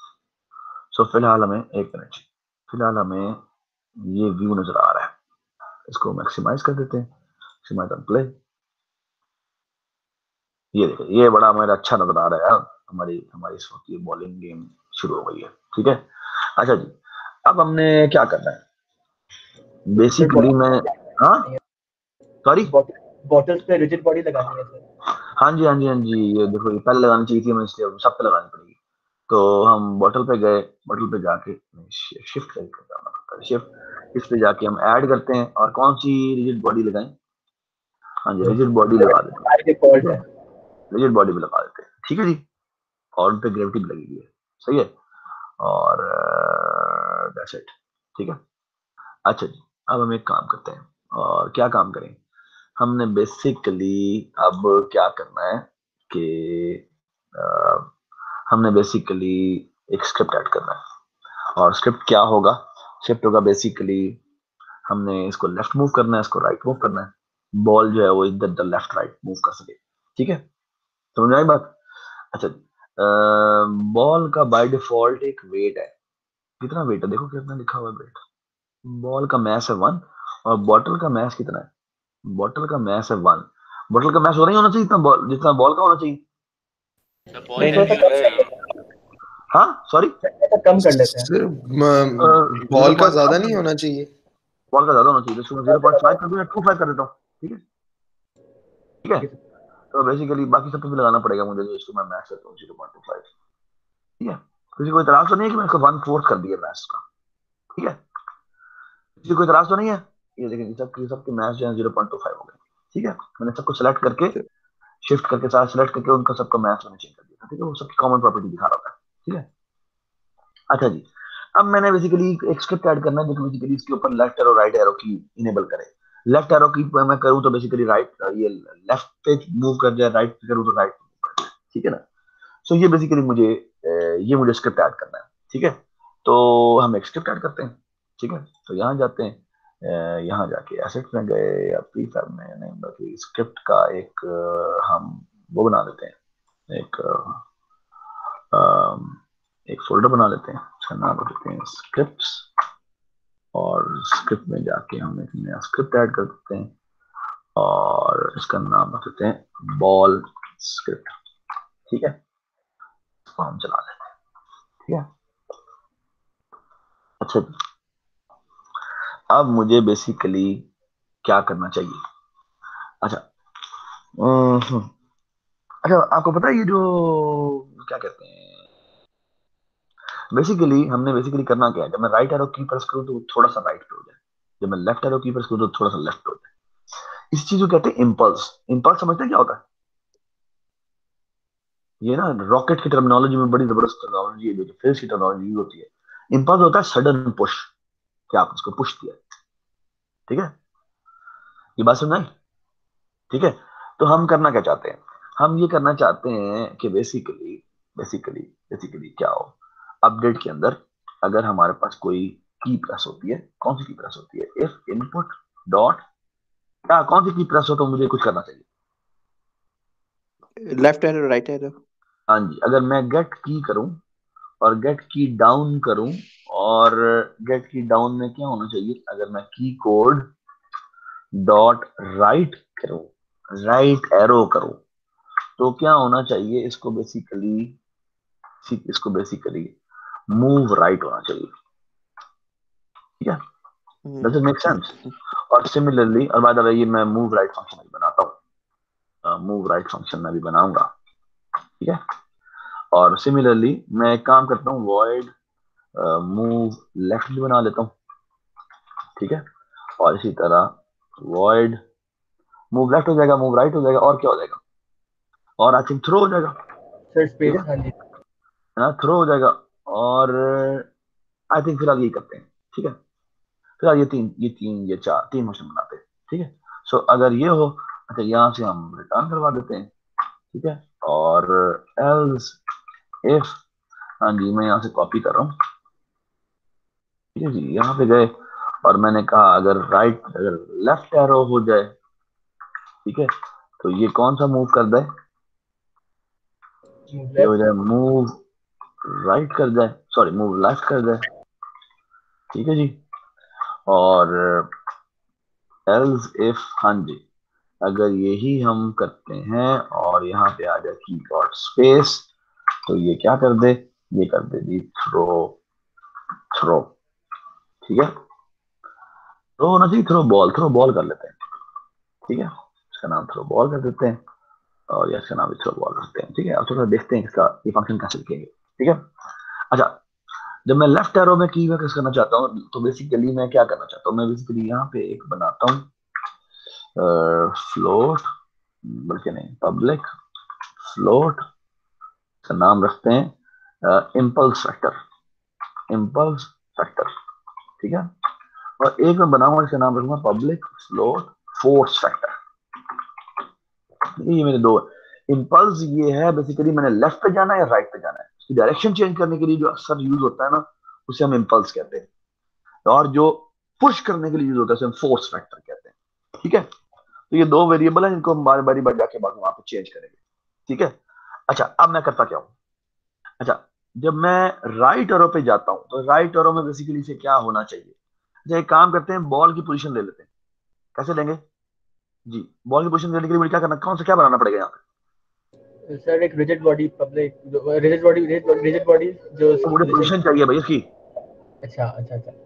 A: सो फिलहाल हमें एक मिनट, फिलहाल हमें ये व्यू नजर आ रहा है, इसको मैक्सिमाइज कर देते हैं, मैक्सिमाइज ऑन प्ले। ये देखिए ये बड़ा मेरा अच्छा नजर आ रहा है, हमारी हमारी इस वक्त ये बॉलिंग गेम शुरू हो गई है, ठीक है। अच्छा जी, अब हमने क्या करना है बेसिकली, मैं हाँ सॉरी
E: बॉटल्स पे रिजिड बॉडी लगानी है सर।
A: हाँ जी हाँ जी हाँ जी, ये देखो ये पहले लगानी चाहिए थी, हमें इसलिए सब पे लगानी पड़ेगी। तो हम बॉटल पे गए, बॉटल पे जाके शिफ्ट करके जाना पड़ता है, शिफ्ट इस पे जाके हम ऐड करते हैं, और कौन सी रिजिड बॉडी लगाएं, हाँ जी, रिजिड बॉडी लगा देते हैं,
E: बाय डिफॉल्ट है,
A: रिजिड बॉडी भी लगा देते हैं, ठीक है जी, और उन पे ग्रेविटी भी लगी हुई है, सही है, और दैट्स इट, ठीक है। अच्छा जी, अब हम एक काम करते हैं, और क्या काम करें, हमने बेसिकली अब क्या करना है कि आ, हमने बेसिकली एक स्क्रिप्ट ऐड करना है, और स्क्रिप्ट क्या होगा, स्क्रिप्ट होगा बेसिकली हमने इसको लेफ्ट मूव करना है, इसको राइट मूव करना है, बॉल जो है वो इधर उधर लेफ्ट राइट मूव कर सके, ठीक है, समझ आई बात। अच्छा, बॉल का बाय डिफॉल्ट एक वेट है, कितना वेट है देखो, कितना लिखा हुआ है वेट, बॉल का मैस है वन, और बॉटल का मैस कितना है, बॉटल का मैस है वन, बॉटल का मैस हो नहीं होना चाहिए इतना बॉल जितना बॉल का होना चाहिए,
D: बॉल का जीरो चाहिए।
A: हाँ सॉरी,
E: ऐसा कम कर लेते हैं,
F: सिर्फ बॉल का ज्यादा नहीं होना चाहिए,
A: बॉल का ज्यादा होना चाहिए, तो जीरो पॉइंट फाइव कर दूं या टू फाइव कर देता हूँ, ठीक है, ठीक है, तो बेसिकली बाकी सब पे भी लगाना पड़ेगा मुझे, जो इसको मैं मैच करता हूँ जीरो पॉइंट टू फाइव, ठीक है, किसी को इतराज तो नहीं है कि मैंने इसको वन फोर्थ कर दिया मैच का, ठीक है, किसी को इतराज तो नहीं है, ये देखिए सब सबके मैच जो है जीरो पॉइंट टू फाइव हो गए, ठीक है, मैंने सबको सेलेक्ट करके शिफ्ट करके सारा सेलेक्ट करके उनका सबका मैच मैंने चेंज कर दिया, ठीक है, वो सबकी कॉमन प्रॉपर्टी दिखा रहा है, ठीक है। अच्छा जी, अब मैंने बेसिकली एक स्क्रिप्ट ऐड करना है जो बेसिकली इसके ऊपर लेफ्ट एरो राइट एरो की इनेबल करे, लेफ्ट एरो की मैं करूं तो बेसिकली राइट ये लेफ्ट पे मूव कर जाए, राइट पे करूं तो राइट मूव कर जाए, ठीक है ना, सो ये बेसिकली मुझे ये मुझे स्क्रिप्ट ऐड करना है, ठीक है, तो हम एक स्क्रिप्ट ऐड करते हैं, ठीक है, तो यहाँ जाते हैं, यहाँ जाके एसेट में गए या प्रीफैब में, नहीं बल्कि स्क्रिप्ट का एक हम वो बना देते हैं, एक एक फोल्डर बना लेते हैं, उसका नाम रखते हैं स्क्रिप्ट्स, और स्क्रिप्ट में जाके हम एक नया स्क्रिप्ट ऐड कर देते हैं, और इसका नाम रख देते हैं बॉल स्क्रिप्ट, ठीक है, इसको हम चला लेते हैं, ठीक है। अच्छा, अब मुझे बेसिकली क्या करना चाहिए, अच्छा अच्छा आपको पता है ये जो क्या कहते हैं, बेसिकली हमने बेसिकली करना क्या है, जब मैं राइट एरो की प्रेस करूं तो थोड़ा सा राइट पे हो जाए, जब मैं लेफ्ट एरो की प्रेस करूं तो थोड़ा सा लेफ्ट पे हो जाए, इस चीज को कहते हैं इंपल्स। इंपल्स समझते हैं क्या होता है, ये ना रॉकेट की टर्मिनोलॉजी में बड़ी जबरदस्त टर्मिनोलॉजी है, जो फिजिक्स की टर्मिनोलॉजी यूज होती है। इंपल्स होता है सडन पुश, क्या आपने उसको पुश किया, ठीक है, ये बात समझ आई, ठीक है। तो हम करना क्या चाहते हैं, हम ये करना चाहते हैं कि बेसिकली बेसिकली बेसिकली क्या हो, अपडेट के अंदर अगर हमारे पास कोई की प्रेस होती है, कौन सी की प्रेस होती है, इफ इनपुट डॉट क्या, कौन सी की प्रेस हो तो मुझे कुछ करना चाहिए,
C: लेफ्ट एरो राइट एरो,
A: हाँ जी, अगर मैं गेट की करूं और गेट की डाउन करूं, और गेट की डाउन में क्या होना चाहिए, अगर मैं की कोड डॉट राइट करूं, राइट एरो करूं, तो क्या होना चाहिए, इसको बेसिकली इसको बेसिकली मूव राइट होना चाहिए, ठीक है, डज इट मेक सेंस। और सिमिलरली, और बाय द वे ये मैं मूव राइट फंक्शन भी बनाता हूँ, मूव राइट फंक्शन में भी बनाऊंगा, ठीक है, और सिमिलरली मैं एक काम करता हूँ, वॉइड मूव लेफ्ट भी बना लेता हूँ, ठीक है, और इसी तरह वॉइड मूव लेफ्ट हो जाएगा, मूव राइट हो जाएगा, और क्या हो जाएगा, और आई थिंक थ्रो हो जाएगा,
E: सर स्पेस, हाँ जी,
A: हाँ थ्रो हो जाएगा, और आई थिंक फिलहाल यही करते हैं, ठीक है, फिलहाल ये तीन ये तीन ये चार तीन फंक्शन बनाते हैं, ठीक है। सो so, अगर ये हो, अच्छा यहाँ से हम रिटर्न करवा देते हैं, ठीक है, और एल्स इफ, हाँ जी मैं यहाँ से कॉपी कर रहा हूँ, ठीक है जी, यहाँ पे गए और मैंने कहा अगर राइट अगर लेफ्ट एरो हो जाए, ठीक है, तो ये कौन सा मूव कर दे, ये हो जाए मूव राइट कर जाए, सॉरी मूव लेफ्ट कर जाए, ठीक है जी, और एल्स इफ, हाँ जी अगर यही हम करते हैं और यहाँ पे आ जाए की डॉट स्पेस, तो ये क्या कर दे, ये कर दे जी थ्रो, थ्रो, ठीक है, थ्रो होना चाहिए, थ्रो बॉल, थ्रो बॉल कर लेते हैं, ठीक है, इसका नाम थ्रो बॉल कर देते हैं, और ये इसका नाम भी थ्रो बॉल करते हैं, ठीक है। अब थोड़ा देखते हैं इसका ये फंक्शन कैसे लिखेंगे, ठीक है। अच्छा, जब मैं लेफ्ट एरो में की वर्क करना चाहता हूँ तो बेसिकली मैं क्या करना चाहता हूँ, मैं बेसिकली यहाँ पे एक बनाता हूँ, फ्लोट, बल्कि नहीं पब्लिक फ्लोट का नाम रखते हैं इम्पल्स फैक्टर, इम्पल्स फैक्टर, ठीक है। और एक मैं बनाऊंगा इसका नाम रखूंगा पब्लिक फ्लोट फोर्स फैक्टर। ये मेरे दो इम्पल्स, ये है बेसिकली मैंने लेफ्ट पे जाना है या राइट पे जाना है, उसकी डायरेक्शन चेंज करने के लिए जो अक्सर यूज होता है ना, उसे हम इम्पल्स कहते हैं, और जो पुश करने के लिए यूज होता है उसे हम फोर्स फैक्टर कहते हैं, ठीक है। तो ये दो वेरिएबल हैं जिनको हम बारी बारी बार जाके बाद वहां पे चेंज करेंगे, ठीक है। अच्छा, अब मैं करता क्या हूं, अच्छा जब मैं राइट एरो पे जाता हूं तो राइट एरो में बेसिकली से क्या होना चाहिए, अच्छा एक काम करते हैं, बॉल की पोजीशन ले लेते हैं। कैसे लेंगे जी, बॉल की पोजीशन लेने के लिए मुझे क्या करना, कौन सा क्या बनाना पड़ेगा यहाँ पे?
E: सर एक rigid body public, rigid body rigid body जो
A: तो मुझे पोजीशन चाहिए भाई इसकी।
E: अच्छा अच्छा अच्छा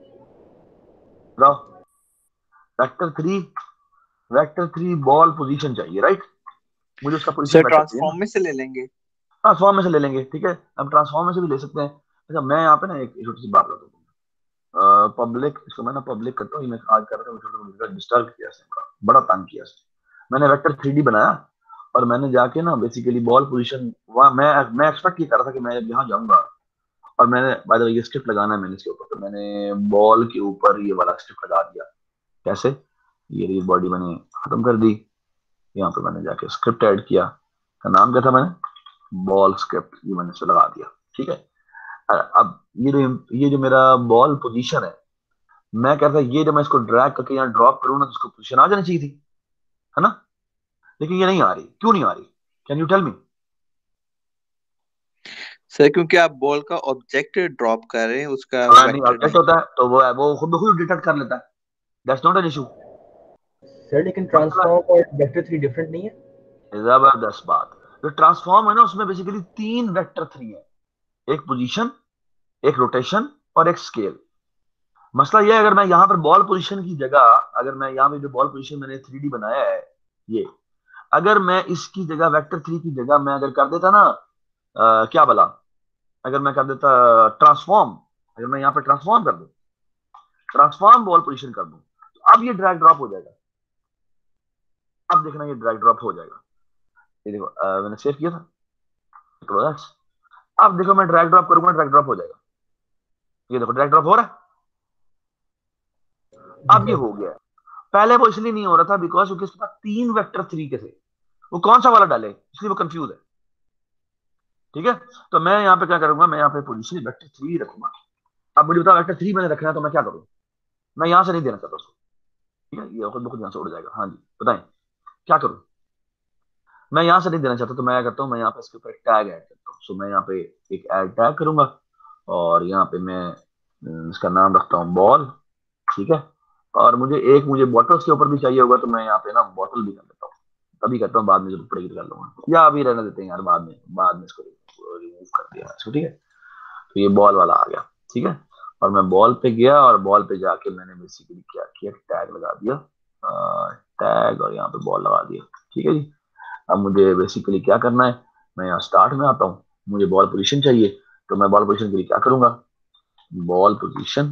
A: vector three, vector three ball position चाहिए, राइट। मुझे उसका पोजीशन
C: सर
A: वेक्टर चाहिए
C: ट्रांसफॉर्म में से ले लेंगे।
A: ट्रांसफॉर्म में से ले लेंगे, ठीक है, हम ट्रांसफॉर्म में से भी ले सकते हैं। अच्छा मैं यहाँ पे ना एक छोटी सी बात बता दूँ, पब्लिक, इसको मैं ना पब्लिक करता हूँ, मैं आज कर रहा हूँ, डिस्टर्ब किया इसने, बड़ा तंग किया इसने। मैंने वेक्टर थ्री डी बनाया और मैंने जाके ना बेसिकली बॉल पोजीशन वहाँ, मैं मैं एक्सपेक्ट ये कर रहा था कि मैं जब यहाँ जाऊंगा, और मैंने बाय द वे ये स्क्रिप्ट लगाना है मैंने इसके ऊपर, तो मैंने बॉल के ऊपर ये वाला स्क्रिप्ट लगा दिया। कैसे, ये रील बॉडी मैंने खत्म कर दी, यहाँ पे मैंने जाके स्क्रिप्ट ऐड किया, का नाम क्या था, मैंने बॉल स्क्रिप्ट, ये मैंने इसे लगा दिया, ठीक है। अब ये जो ये जो मेरा बॉल पोजीशन है, मैं कहता ये जब मैं इसको ड्रैग करके यहाँ ड्रॉप करूँ ना तो इसको पोजीशन आ जानी चाहिए थी, है ना, लेकिन ये नहीं आ रही, क्यों नहीं आ रही, can you tell me?
C: Sir क्योंकि आप बॉल का ऑब्जेक्ट ड्रॉप कर रहे हैं, उसका
A: नहीं ऑब्जेक्ट होता है तो वो वो खुद ब खुद डिटेक्ट कर लेता है, that's not an issue.
E: Sir लेकिन ट्रांसफॉर्म और वेक्टर थ्री डिफरेंट नहीं है?
A: जबरदस्त बात, जो ट्रांसफॉर्म है ना उसमें बेसिकली तीन वेक्टर थ्री है, एक पोजीशन, एक रोटेशन और एक स्केल। मसला यह है अगर मैं यहाँ पर बॉल पोजीशन की जगह, अगर मैं यहाँ पे जो बॉल पोजीशन मैंने थ्री डी बनाया है ये, अगर मैं इसकी जगह वेक्टर थ्री की जगह मैं अगर कर देता ना आ, क्या बोला, अगर मैं कर देता ट्रांसफॉर्म, अगर मैं यहाँ पे ट्रांसफॉर्म कर दूं, ट्रांसफॉर्म बॉल पोजीशन कर दूं, तो अब ये ड्रैग ड्रॉप हो जाएगा। अब देखना ये ड्रैग ड्रॉप हो जाएगा, ये देखो आ, मैंने सेव किया था, अब देखो मैं ड्रैग ड्रॉप करूंगा, ड्रैग ड्रॉप हो जाएगा, ये देखो ड्रैग ड्रॉप हो रहा है। अब ये हो गया, पहले वो इसलिए नहीं हो रहा था बिकॉज क्योंकि उसके पास तीन वेक्टर थ्री के थे, वो कौन सा वाला डाले, इसलिए वो कंफ्यूज है, ठीक है। तो मैं यहाँ पे क्या करूंगा, मैं यहाँ पे पोजीशन वेक्टर थ्री रखूंगा। अब मुझे बताओ वेक्टर थ्री मैंने रखना है तो मैं क्या करूँ, मैं यहाँ से नहीं देना चाहता उसको, ठीक है, ये खुद ब खुद यहाँ से उड़ जाएगा। हाँ जी बताएं क्या करूँ, मैं यहाँ से नहीं देना चाहता तो मैं क्या करता हूँ, मैं यहाँ पे इसके ऊपर टैग ऐड करता हूँ। सो मैं यहाँ पे एक ऐड टैग करूंगा और यहाँ पे मैं इसका नाम रखता हूँ बॉल, ठीक है। और मुझे एक मुझे बॉटल्स के ऊपर भी चाहिए होगा तो मैं यहाँ पे ना बॉटल भी कर देता हूँ, तभी करता हूँ, बाद में जरूरत पड़ेगी तो कर लूंगा, या अभी रहने देते हैं यार, बाद में बाद में इसको रिमूव कर दिया इसको, ठीक है। तो ये बॉल वाला आ गया, ठीक है। और मैं बॉल पे गया और बॉल पे जाके मैंने बेसिकली क्या किया, टैग लगा दिया, टैग, और यहाँ पे बॉल लगा दिया, ठीक है जी। अब मुझे बेसिकली क्या करना है, मैं यहाँ स्टार्ट में आता हूँ, मुझे बॉल पोजीशन चाहिए, तो मैं बॉल पोजीशन के लिए क्या करूंगा, बॉल पोजीशन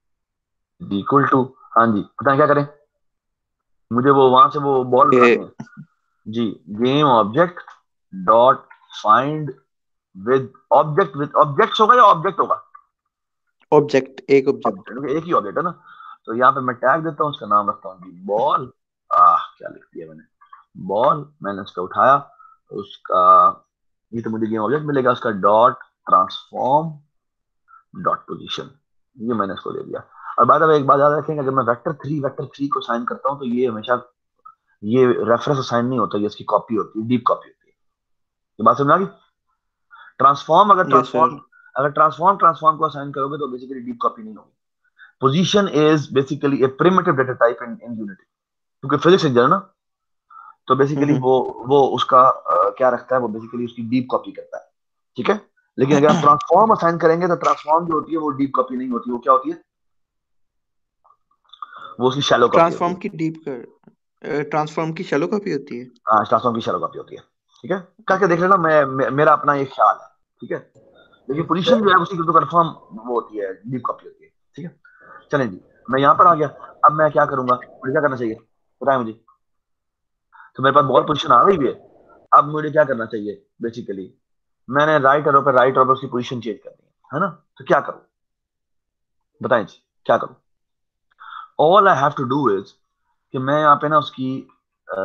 A: इक्वल टू, हाँ जी पता है क्या करें, मुझे वो वहां से वो बॉल जी, game object dot find with object, with objects होगा या ऑब्जेक्ट होगा,
C: ऑब्जेक्ट, एक ऑब्जेक्ट,
A: एक ही ऑब्जेक्ट है ना। तो यहाँ पे मैं टैग देता हूँ, उसका नाम रखता हूँ जी बॉल, आह क्या लिख दिया मैंने, बॉल, मैंने उसका उठाया, उसका ये तो मुझे गेम ऑब्जेक्ट मिलेगा, उसका डॉट ट्रांसफॉर्म डॉट पोजीशन, ये मैंने इसको दे दिया। और बाद में एक बात याद रखेंगे, अगर मैं वेक्टर थ्री वेक्टर थ्री को साइन करता हूँ तो ये हमेशा ये रेफरेंस असाइन नहीं होता, ये इसकी कॉपी होती है, डीप कॉपी होती है, ये बात समझ आ गई। ट्रांसफॉर्म अगर ट्रांसफॉर्म अगर ट्रांसफॉर्म ट्रांसफॉर्म को असाइन करोगे तो बेसिकली डीप कॉपी नहीं होगी। Position is basically a primitive data type in in unity, क्योंकि फिजिक्स इंजीनियर ना, तो बेसिकली वो वो उसका uh, क्या रखता है, वो बेसिकली उसकी डीप कॉपी करता है, ठीक है। लेकिन अगर आप ट्रांसफॉर्म असाइन करेंगे तो ट्रांसफॉर्म जो होती है वो डीप कॉपी नहीं होती, वो क्या होती है, वो उसकी शैलो कॉपी
C: ट्रांसफॉर्म की डीप कर ट्रांसफॉर्म की शैलो कॉपी होती है,
A: हाँ ट्रांसफॉर्म की शैलो कॉपी होती है, ठीक है। करके देख लेना, मैं मे, मेरा अपना ये ख्याल है, ठीक है। लेकिन पोजीशन जो है उसकी तो कंफर्म वो होती है, डीप कॉपी होती है, ठीक है। चलें जी, मैं यहाँ पर आ गया, अब मैं क्या करूंगा, मुझे क्या करना चाहिए बताएं मुझे, तो मेरे पास बॉल पोजीशन आ गई है। अब मुझे क्या करना चाहिए बेसिकली, मैंने राइट एरो पे राइट एरो की पोजीशन चेंज करनी है, है ना? तो क्या करूं बताएं जी, क्या करूं? All I have to do is कि मैं यहाँ पे ना उसकी आ,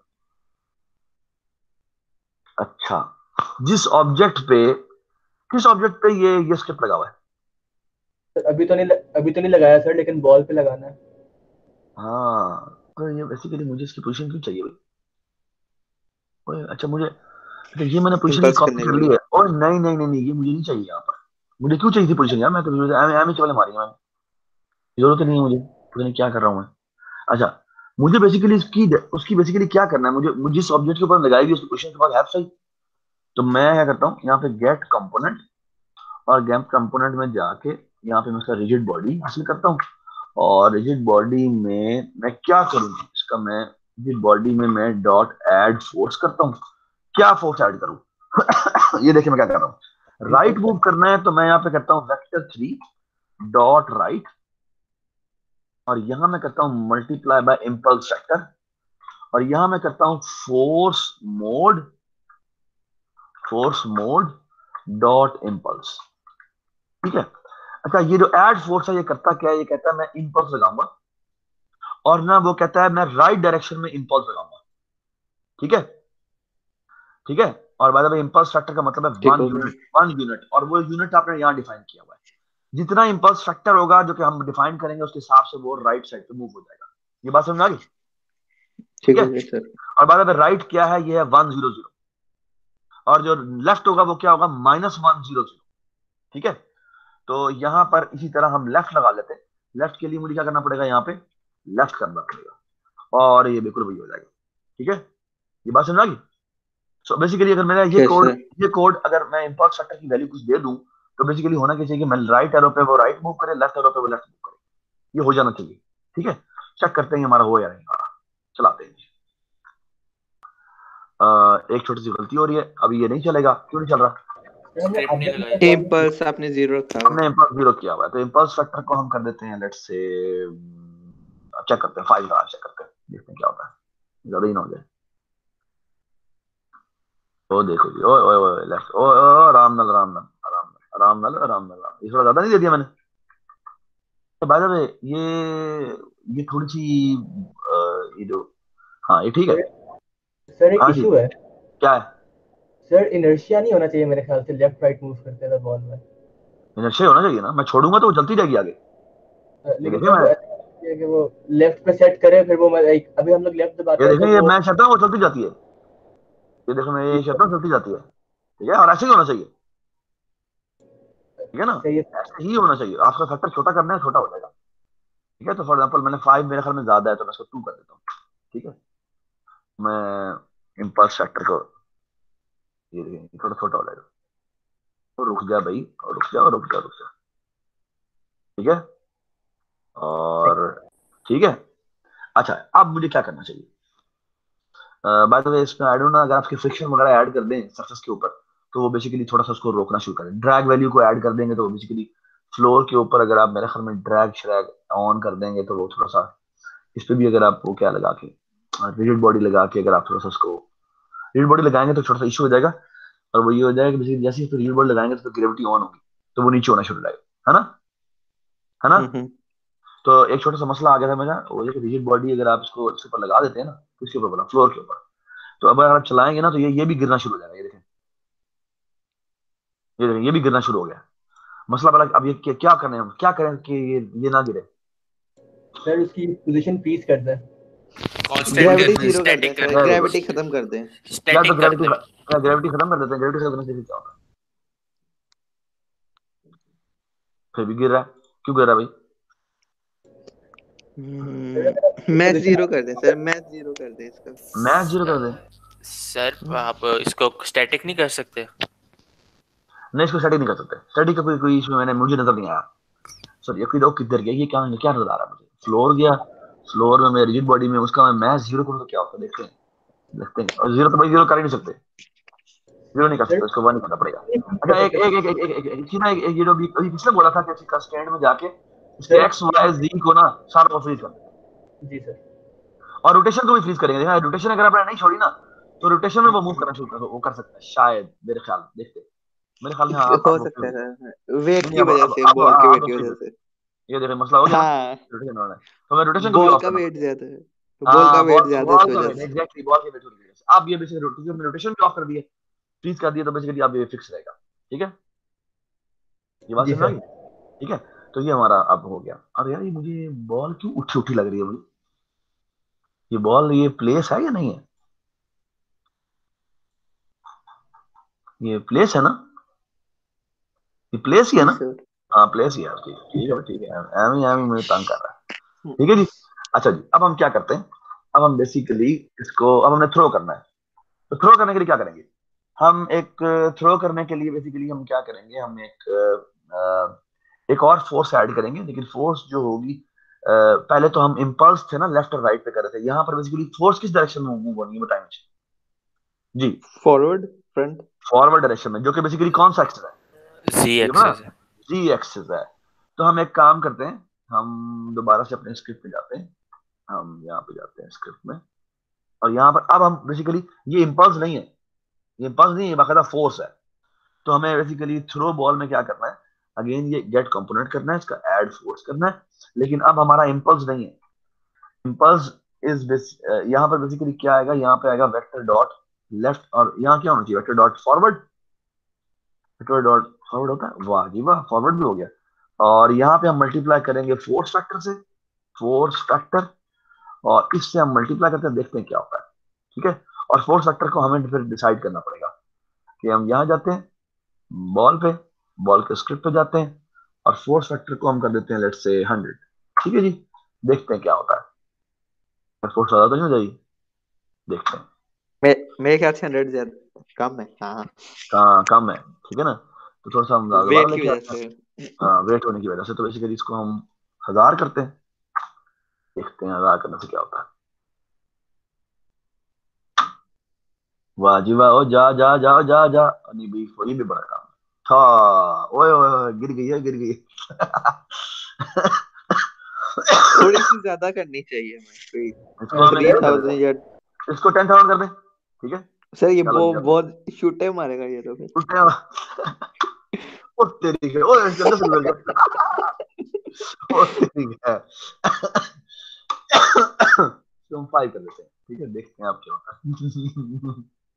A: अच्छा जिस ऑब्जेक्ट पे किस ऑब्जेक्ट पे ये ये स्क्रिप्ट लगा हुआ है?
E: सर अभी तो नहीं अभी तो नहीं लगाया सर, लेकिन बॉल पे लगाना है।
A: हाँ तो ये बेसिकली मुझे इसकी पोजीशन क्यों चाहिए भाई? ओए, अच्छा मुझे अच्छा, ये मैंने पोजीशन
B: इम्पल्स
A: कॉपी
B: करने
A: कर
B: के
A: ली
B: लिए।
A: है। और नहीं नहीं नहीं नहीं ये मुझे नहीं चाहिए यहाँ पर। मुझे क्यों चाहिए थी पोजीशन यार? मैं तो एम एच वाले मारी, मैं जरूरत ही नहीं है मुझे, पता नहीं क्या कर रहा हूँ मैं। अच्छा मुझे बेसिकली इसकी उसकी बेसिकली क्या करना है, मुझे मुझे जिस ऑब्जेक्ट के ऊपर लगाई हुई उसकी पोजीशन के बाद है सही। तो मैं क्या करता हूँ यहाँ पे गेट कंपोनेंट, और गेट कंपोनेंट में जाके यहाँ पे मैं उसका रिजिड बॉडी हासिल करता हूँ। और रिजिड बॉडी में मैं क्या करूँ इसका, मैं रिजिड बॉडी में मैं डॉट एड फोर्स करता हूँ। क्या फोर्स ऐड करूँ ये देखिए मैं क्या कर रहा हूँ। राइट मूव करना है तो मैं यहाँ पे करता हूँ वेक्टर थ्री डॉट राइट, और यहां मैं करता हूं मल्टीप्लाई बाय इंपल्स फैक्टर, और यहां मैं करता हूं force mode force mode dot impulse. ठीक है। अच्छा ये जो ऐड फोर्स है ये करता क्या है? ये कहता है मैं इंपल्स लगाऊंगा, और ना वो कहता है मैं राइट डायरेक्शन में इंपल्स लगाऊंगा। ठीक है ठीक है। और by the way impulse factor का मतलब है वन यूनिट, वन यूनिट, और वो यूनिट आपने यहां डिफाइन किया हुआ है। जितना इंपल्स फैक्टर होगा जो कि हम डिफाइन करेंगे उसके हिसाब से वो राइट साइड पे मूव हो जाएगा। ये बात समझ आ गई? ठीक है सर। और बाद में राइट क्या है? ये है वन जीरो जीरो, और जो लेफ्ट होगा वो क्या होगा? Minus one zero zero. ठीक है। तो यहां पर इसी तरह हम लेफ्ट लगा लेते हैं। लेफ्ट के लिए मुझे क्या करना पड़ेगा? यहाँ पे लेफ्ट करना पड़ेगा, और ये बिल्कुल वही हो जाएगा। ठीक है, ये बात समझ आ गई? सो बेसिकली अगर मेरा ये कोड ये कोड अगर मैं इंपल्स फैक्टर की वैल्यू कुछ दे दूं तो बेसिकली होना क्या चाहिए कि मैं राइट एरो पे वो राइट मूव करे, लेफ्ट एरो पे वो लेफ्ट मूव करे। ये हो जाना चाहिए। ठीक है, चेक करते हैं हमारा हो या नहीं। चलाते हैं। Uh, एक छोटी सी गलती हो रही है, अभी ये नहीं चलेगा। क्यों नहीं चल रहा?
D: स्क्रिप्ट नहीं लगाई।
C: इम्पल्स आपने जीरो रखा है।
A: हमने इम्पल्स जीरो किया हुआ है, तो इम्पल्स फैक्टर को हम कर देते हैं लेट्स से चेक करते हैं, फाइव का चेक करते हैं, देखते हैं क्या होता है, ज्यादा ही ना हो जाए। ओ देखो जी, ओए ओए ओए लेफ्ट, ओ ओ राम नल राम नल राम नल राम नल राम नल, ये थोड़ा ज्यादा नहीं दे दिया मैंने? तो बाय द वे ये ये थोड़ी सी ये जो, हाँ ये ठीक है
E: सर। एक
A: हाँ जी,
E: इशू है।
A: क्या है?
E: सर इनर्शिया नहीं होना चाहिए मेरे ख्याल से, लेफ्ट राइट मूव करते हैं बॉल में।
A: इनर्शिया होना चाहिए ना, मैं छोड़ूंगा तो वो चलती जाएगी आगे।
E: लेकिन सर वो ऐसा है कि वो लेफ्ट पे सेट करे, फिर वो मैं एक अभी हम लोग लेफ्ट दबाते
A: ये
E: हैं
A: देखें,
E: तो
A: ये
E: वो
A: मैं चाहता हूँ वो चलती जाती है। ये देखो मैं ये चाहता हूँ चलती जाती है। ठीक है, और ऐसे ही होना चाहिए। ठीक है ना, ऐसे ही होना चाहिए। आपका फैक्टर छोटा करना है, छोटा हो जाएगा। ठीक है, तो फॉर एग्जांपल मैंने फाइव मेरे ख्याल में ज्यादा है तो मैं इसको टू कर देता हूँ। ठीक है, मैं इम्पल्स फैक्टर को ये देखिए थोड़ा छोटा हो जाएगा। तो रुक जा भाई, और रुक जा और रुक जा रुक जा। ठीक है, और ठीक है। अच्छा अब मुझे क्या करना चाहिए? बाय द वे इसमें आई डोंट नो, अगर आपके फ्रिक्शन वगैरह ऐड कर दें सरफेस के ऊपर तो वो बेसिकली थोड़ा सा उसको रोकना शुरू करें। ड्रैग वैल्यू को ऐड कर देंगे तो वो बेसिकली फ्लोर के ऊपर अगर आप मेरे ख्याल में ड्रैग श्रैग ऑन कर देंगे तो वो थोड़ा सा इस पे भी अगर आप वो क्या लगा के रिजिड बॉडी लगा के अगर आप थोड़ा सा उसको रिजिड बॉडी लगाएंगे तो थोड़ा सा इशू हो जाएगा। और वो ये हो जाएगा कि जैसे ही रिजिड बॉडी लगाएंगे तो ग्रेविटी ऑन होगी तो वो नीचे होना शुरू हो जाएगा, है ना? है ना? तो एक छोटा सा मसला आ गया था मेरा, वो ये रिजिड बॉडी अगर आप इसको इसके ऊपर लगा देते हैं ना, इसके ऊपर बोला फ्लोर के ऊपर, तो अब अगर आप चलाएंगे ना तो ये ये भी गिरना शुरू हो जाएगा। ये देखें, ये देखें, ये भी गिरना शुरू हो गया। मसला बड़ा अब ये क्या, क्या करें हम, क्या करें कि ये ये ना गिरे?
E: सर उसकी पोजीशन पीस कर दें,
C: ग्रेविटी जीरो कर दें, ग्रेविटी खत्म कर दें।
A: या तो ग्रेविटी ग्रेविटी खत्म कर देते हैं। ग्रेविटी खत्म करने से क्या होगा? फिर भी गिर रहा है, क्यों गिर रहा है भाई?
C: मैथ जीरो कर दें सर, मैथ जीरो कर दें इसका,
A: मैथ जीरो कर दें।
D: सर आप इसको स्टैटिक नहीं कर सकते?
A: नहीं, इसको स्टैटिक नहीं कर सकते। स्टैटिक का कोई कोई इसमें मैंने मुझे नजर नहीं आया सर। ये कोई किधर गया? ये क्या क्या नजर आ रहा है मुझे? फ्लोर गया, फ्लोर में मेरी रिजिड बॉडी में उसका मैं मैथ जीरो करूं तो क्या होता है? देखते हैं देखते हैं। और जीरो तो भाई जीरो कर ही नहीं सकते, जीरो नहीं कर सकते, इसको वन ही करना पड़ेगा। अच्छा एक एक एक एक एक एक ना एक ये जो भी किसने बोला था कि कंस्ट्रेंट में जाके इसके एक्स वाई जी को ना सारा को फ्रीज कर।
E: जी सर।
A: और रोटेशन को भी फ्रीज करेंगे। देखा रोटेशन अगर आपने नहीं छोड़ी ना तो रोटेशन में वो मूव करना शुरू कर वो कर सकता है शायद, मेरे ख्याल देखते मेरे ख्याल में। हाँ
C: हो सकता है वेट की वजह से, बॉल के वेट की वजह से।
A: ये देखो मसला हो गया
C: हाँ,
A: रोटेशन वाला है, तो मैं रोटेशन को भी
C: बॉल
A: ऑफ
C: का
A: करना
C: वेट ज्यादा है, बॉल का वेट ज्यादा है इस वजह से।
A: एग्जैक्टली बॉल के वेट की वजह से। अब ये बेसिकली रोटेशन रोटेशन भी ऑफ कर दिए, फ्रीज कर दिया, तो बेसिकली अब ये फिक्स रहेगा। ठीक है, ये बात
E: जी
A: समझ आ
E: सर।
A: गई? ठीक है, तो ये हमारा अब हो गया। और यार ये मुझे बॉल क्यों उठी उठी लग रही है मुझे, ये बॉल ये प्लेस है या नहीं है? ये प्लेस है ना, ये प्लेस ही है
C: जी
A: ना?
C: सर।
A: हाँ प्लेस ही है, ठीक है ठीक है ठीक है, एमी एमी मुझे तंग कर रहा है। ठीक है जी, अच्छा जी, अब हम क्या करते हैं, अब हम बेसिकली इसको अब हमने थ्रो करना है। तो थ्रो करने के लिए क्या करेंगे, हम एक थ्रो करने के लिए बेसिकली हम क्या करेंगे, हम एक अ, एक और फोर्स ऐड करेंगे। लेकिन फोर्स जो होगी, अ, पहले तो हम इम्पल्स थे ना लेफ्ट और राइट पे कर रहे थे, यहाँ पर बेसिकली फोर्स किस डायरेक्शन में मूव होनी है बताएं मुझे जी?
C: फॉरवर्ड, फ्रंट,
A: फॉरवर्ड डायरेक्शन में, जो कि बेसिकली कौन सा एक्सिस है?
D: जी
A: ये ना
D: एक्सेस है।
A: जी एक्सिस है। तो हम एक काम करते हैं, हम दोबारा से अपने स्क्रिप्ट पे जाते हैं, हम यहाँ पे जाते हैं स्क्रिप्ट में, और यहाँ पर अब हम बेसिकली ये इम्पल्स नहीं है, ये इम्पल्स नहीं है, बाकायदा फोर्स है। तो हमें बेसिकली थ्रो बॉल में क्या करना है, अगेन ये गेट कंपोनेंट करना है, इसका ऐड फोर्स करना है। लेकिन अब हमारा इम्पल्स नहीं है, इम्पल्स इज यहाँ पर बेसिकली क्या आएगा, यहाँ पे आएगा वेक्टर डॉट लेफ्ट, और यहाँ क्या होना चाहिए, vector dot forward, vector dot forward होता है, वाह जी वाह, फॉरवर्ड भी हो गया। और यहाँ पे हम मल्टीप्लाई करेंगे फोर्स फैक्टर से, फोर्स फैक्टर, और इससे हम मल्टीप्लाई करते हैं, देखते हैं क्या होता है। ठीक है, और फोर्स फैक्टर को हमें फिर डिसाइड करना पड़ेगा कि हम यहाँ जाते हैं बॉल पे, बॉल के स्क्रिप्ट पे जाते हैं, और फोर्स फैक्टर को हम कर देते हैं लेट्स से हंड्रेड। ठीक है जी, देखते हैं क्या होता है, फोर्स ज्यादा तो नहीं हो जाएगी, देखते हैं।
C: मे मेरे ख्याल से हंड्रेड ज्यादा कम है। हाँ,
A: कहाँ कम है, ठीक है ना, तो थोड़ा सा हम दोबारा
C: वेट की
A: लेके
C: वजह
A: आते
C: से।
A: हैं। हाँ वेट होने की वजह से, तो बेसिकली इसको हम हजार करते हैं, देखते हैं हजार करने से क्या होता है। वाह जी वाह, ओ जा जा जा जा जा, नहीं भी ये भी बड़ा काम था। ओए ओए ओए, गिर गई है गिर गई है।
C: थोड़ी सी ज्यादा करनी चाहिए हमें,
A: इसको हमें
C: थ्री
A: क्या कर
C: थाउजेंड
A: दें,
C: या
A: इसको टेन थाउजेंड कर दें, ठीक है।
C: सर ये
A: चलो
C: वो
A: जी, अब
C: बहुत शूटे मारेगा ये तो फिर।
A: उठते हैं। ओ तेरी के, ओ जल्दी से बोल दो। ओ तेरी के, तो हम फाइव कर देते हैं, ठीक है, देखते हैं आप क्या होता है।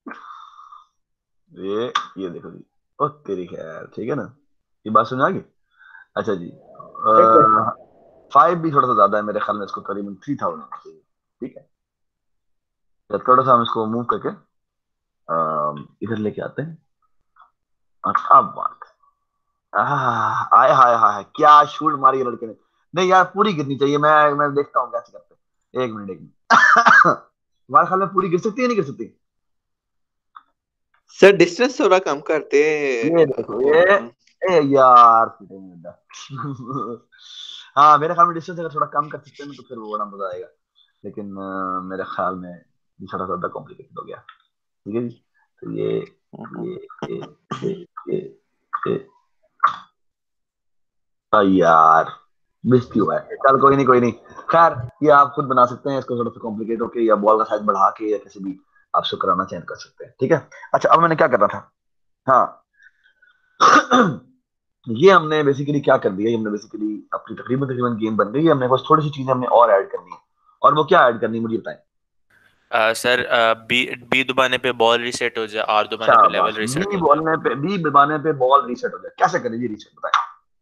A: ये ये देखो जी, ओ तेरी खैर, ठीक है ना, ये बात समझ आ गई? अच्छा जी, फाइव भी थोड़ा सा ज्यादा है मेरे ख्याल में, इसको करीबन थ्री थाउजेंड होना चाहिए। ठीक है, तो थोड़ा सा हम इसको मूव करके अम, इधर लेके आते हैं, और अब बात आह, आय हाय हाय, क्या शूट मारी है लड़के ने। नहीं यार पूरी गिरनी चाहिए, मैं मैं देखता हूँ कैसे करते हैं, एक मिनट एक मिनट। तुम्हारे ख्याल में पूरी गिर सकती है नहीं गिर सकती?
C: सर डिस्टेंस थोड़ा कम करते।
A: ये देखो ये, ए यार हाँ मेरे ख्याल में डिस्टेंस अगर थोड़ा कम कर सकते हैं ना तो फिर वो बड़ा मजा आएगा। लेकिन अ, मेरे ख्याल में ये थोड़ा ज्यादा कॉम्प्लिकेटेड हो गया। ठीक है जी, तो ये ये ये ये ये, ये आ यार बेइज्जती हुआ है, चल कोई नहीं कोई नहीं, खैर ये आप खुद बना सकते हैं इसको थोड़ा सा कॉम्प्लिकेट होके, या बॉल का साइज बढ़ा के, या किसी भी आप इसको कराना चेंज कर सकते हैं। ठीक है, अच्छा अब मैंने क्या करना था, हाँ। ये हमने बेसिकली क्या कर दिया, ये हमने बेसिकली अपनी तकरीबन तकरीबन गेम बन गई है, हमने बस थोड़ी सी चीजें हमने और ऐड करनी है। और वो क्या ऐड करनी है मुझे बताएं।
D: आ, सर आ, बी बी दबाने पे बॉल रीसेट हो जाए, आर दबाने पे लेवल
A: शाबाश,
D: रीसेट
A: बी
D: हो जाए।
A: बोलने पे बी दबाने पे बॉल रीसेट हो जाए, कैसे करें जी रीसेट बताएं।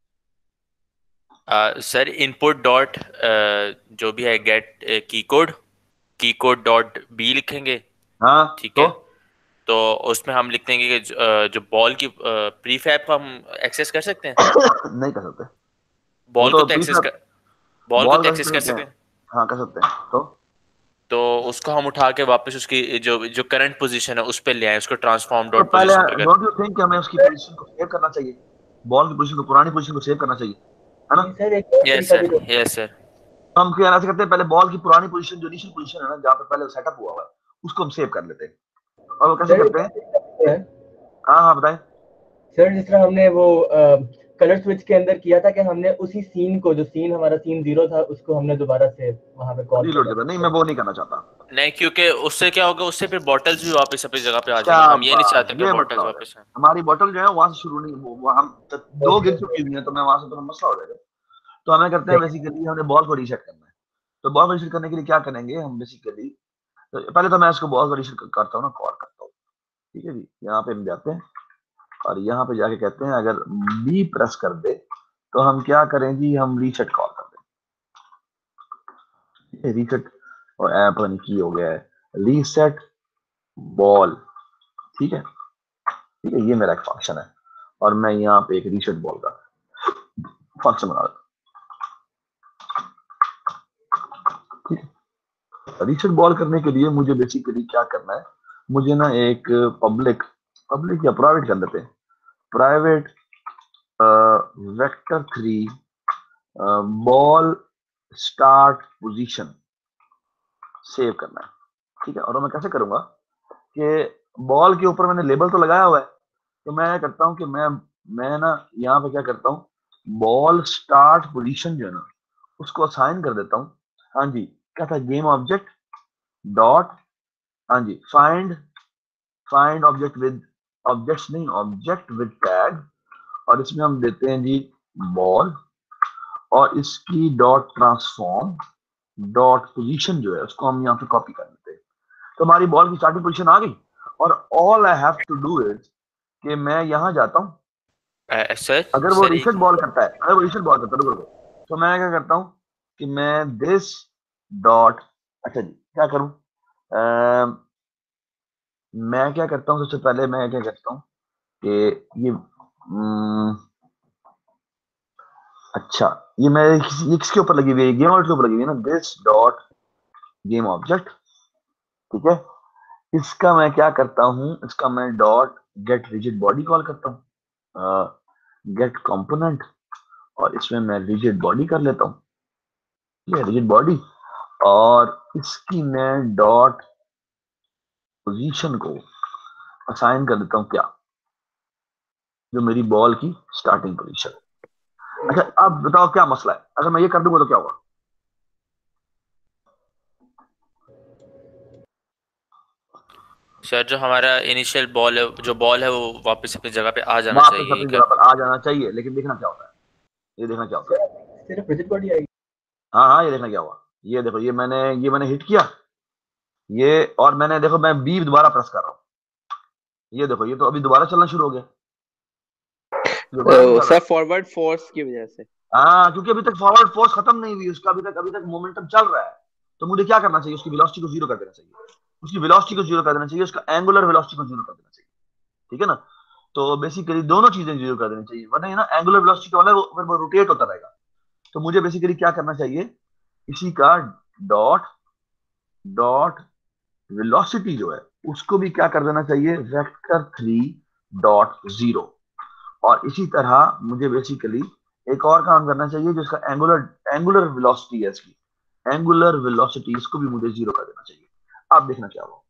D: आ, सर इनपुट डॉट जो भी है गेट की कोड, की कोड डॉट बी लिखेंगे।
A: हाँ
D: ठीक
A: तो
D: है, तो उसमें हम लिख देंगे कि जो, अ, जो बॉल की प्रीफैब को हम एक्सेस कर सकते हैं।
A: नहीं कर सकते, वो
D: बॉल को
A: तो
D: तो एक्सेस
A: प्रीफैब
D: कर बॉल को
A: बॉल
D: तो
A: कर
D: एक्सेस कर
A: सकते
D: सकते
A: हैं,
D: हैं।
A: हाँ कर सकते हैं, तो
D: तो उसको हम उठा के वापस उसकी जो जो करंट पोजीशन है उस पे ले आए, उसको ट्रांसफॉर्म
A: तो
D: डॉट
A: पहले
D: पोजीशन पे कर।
A: डोंट यू थिंक कि हमें उसकी पोजीशन को सेव करना चाहिए, बॉल की पोजीशन को, पुरानी पोजीशन को सेव करना चाहिए, है ना?
E: जी सर, एक और
D: यस
E: तरीका भी
D: सर,
E: तो
D: यस सर।
A: तो हम क्या ऐसे करते हैं, पहले बॉल की पुरानी पोजीशन जो इनिशियल पोजीशन है ना, जहाँ पे पहले सेटअप हुआ हुआ है, उसको हम सेव कर लेते हैं। और वो कैसे
E: सर, एक
A: करते
E: और
A: हैं?
E: तरीका भी तो है
A: हाँ हाँ बताएं।
E: सर। जिस तरह हमने वो कलर स्विच के अंदर किया था कि हमने उसी सीन को, जो सीन हमारा सीन जीरो था, उसको हमने दोबारा से वहां पे कॉल
A: रीलोड करना। नहीं, मैं वो नहीं करना चाहता।
D: नहीं, क्योंकि उससे क्या होगा, उससे फिर बॉटल्स भी वापस अपनी जगह पे आ जाएंगे। हम ये नहीं चाहते कि बॉटल्स वापस आए।
A: हमारी बॉटल जो है वहां से शुरू नहीं, वो हम दो गिर चुकी हुई है, तो मैं वहां से तो मसला हो जाएगा। तो हमें करते हैं बेसिकली, हमने बॉल को रीसेट करना है। तो बॉल को रीसेट करने के लिए क्या करेंगे हम बेसिकली, तो पहले तो मैं इसको बॉल को रीसेट करता हूँ ना, कॉल करता हूँ। ठीक है जी, यहाँ पे हम जाते हैं और यहाँ पे जाके कहते हैं अगर बी प्रेस कर दे तो हम क्या करें जी, हम रीसेट कॉल कर दें। रीसेट और ऐप की हो गया है रीसेट बॉल। ठीक है, ठीक है, ये मेरा एक फंक्शन है और मैं यहाँ पे एक रीसेट बॉल का फंक्शन बना रहा हूँ। ठीक है, रीसेट बॉल करने के लिए मुझे बेसिकली क्या करना है, मुझे ना एक पब्लिक पब्लिक या प्राइवेट कर देते हैं, private vector three ball start position save करना है। ठीक है, और मैं कैसे करूंगा कि बॉल के ऊपर मैंने लेबल तो लगाया हुआ है, तो मैं करता हूं कि मैं मैं ना यहाँ पे क्या करता हूँ, बॉल स्टार्ट पोजीशन जो है ना उसको असाइन कर देता हूँ। हाँ जी, क्या था, गेम ऑब्जेक्ट डॉट, हाँ जी, find find object with objects नहीं, ऑब्जेक्ट विद टैग, और इसमें हम देते हैं जी बॉल और इसकी डॉट ट्रांसफॉर्म डॉट पोजीशन जो है उसको हम यहाँ पे कॉपी कर देते हैं। तो हमारी बॉल की स्टार्टिंग पोजीशन आ गई और all I have to do is कि मैं यहाँ जाता हूँ।
D: सर
A: अगर वो रीसेट बॉल करता है, अगर वो रीसेट बॉल करता है रुको, तो मैं क्या करता हूँ कि मैं दिस डॉट, अच्छा जी क्या करूँ, आ, मैं क्या करता हूँ, सबसे पहले मैं क्या करता हूँ कि ये न, अच्छा ये मैं ये किसके ऊपर लगी हुई है, गेम ऑब्जेक्ट के ऊपर लगी हुई है ना, दिस डॉट गेम ऑब्जेक्ट। ठीक है, इसका मैं क्या करता हूँ, इसका मैं dot get rigid body call करता हूँ, गेट कंपोनेंट, और इसमें मैं रिजिड बॉडी कर लेता हूँ। ठीक है, रिजिड बॉडी, और इसकी मैं डॉट पोजीशन को असाइन कर देता हूँ क्या, जो मेरी बॉल की स्टार्टिंग पोजीशन। अच्छा अब बताओ क्या मसला है, अगर मैं ये कर दूंगा तो क्या होगा?
D: सर जो हमारा इनिशियल बॉल है, जो बॉल है वो वापस अपनी जगह पे आ जाना
A: वापस
D: चाहिए।
A: अपनी जगह पर आ जाना चाहिए, लेकिन देखना क्या होता है, ये देखना क्या होता है,
E: सिर्फ रिजिड बॉडी आएगी।
A: हाँ हाँ, ये देखना क्या हुआ, ये देखो, ये मैंने ये मैंने हिट किया ये, और मैंने देखो मैं बी दोबारा प्रेस कर रहा हूँ, ये देखो ये तो अभी दोबारा चलना शुरू हो गया।
C: तो सर फॉरवर्ड फोर्स की वजह से,
A: हाँ, क्योंकि अभी तक फॉरवर्ड फोर्स खत्म नहीं हुई उसका, अभी तक अभी तक मोमेंटम चल रहा है, तो मुझे क्या करना चाहिए, उसकी वेलोसिटी को जीरो कर देना चाहिए, उसकी वेलोसिटी को जीरो कर देना चाहिए, उसका एंगुलर वेलोसिटी को जीरो कर देना चाहिए। ठीक है ना, तो बेसिकली दोनों चीजें जीरो कर देनी चाहिए, वरना ये ना एंगुलर वेलोसिटी वाला वो वो रोटेट होता रहेगा। तो मुझे बेसिकली क्या करना चाहिए, इसी का डॉट डॉट वेलोसिटी जो है उसको भी क्या कर देना चाहिए, वेक्टर थ्री डॉट जीरो, और इसी तरह मुझे बेसिकली एक और काम करना चाहिए जिसका एंगुलर एंगुलर वेलोसिटी है, इसकी एंगुलर वेलोसिटी इसको भी मुझे जीरो कर देना चाहिए। अब देखना क्या होगा,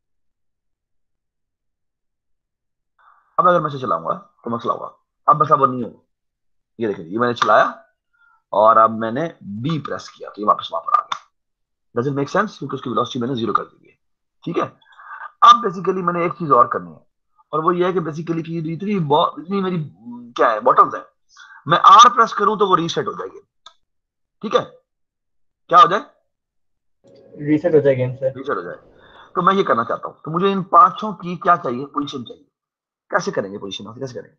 A: अब अगर मैं इसे चलाऊंगा तो मसला होगा, अब बस अब नहीं होगा। ये देखिए, ये मैंने चलाया और अब मैंने बी प्रेस किया तो ये वापस वहां पर आ गया। डज इट मेक सेंस, क्योंकि उसकी वेलोसिटी मैंने जीरो कर दी है। ठीक है, अब बेसिकली मैंने एक चीज और करनी है, और वो ये है कि बेसिकली कि इतनी इतनी मेरी क्या है बॉटल्स है, मैं आर प्रेस करूं तो वो रीसेट हो जाएगी। ठीक है, क्या हो जाए,
E: रीसेट हो जाए गेम से,
A: रीसेट हो जाए। तो मैं ये करना चाहता हूं, तो मुझे इन पांचों की क्या चाहिए, पोजीशन चाहिए। कैसे करेंगे पोजीशन, कैसे करेंगे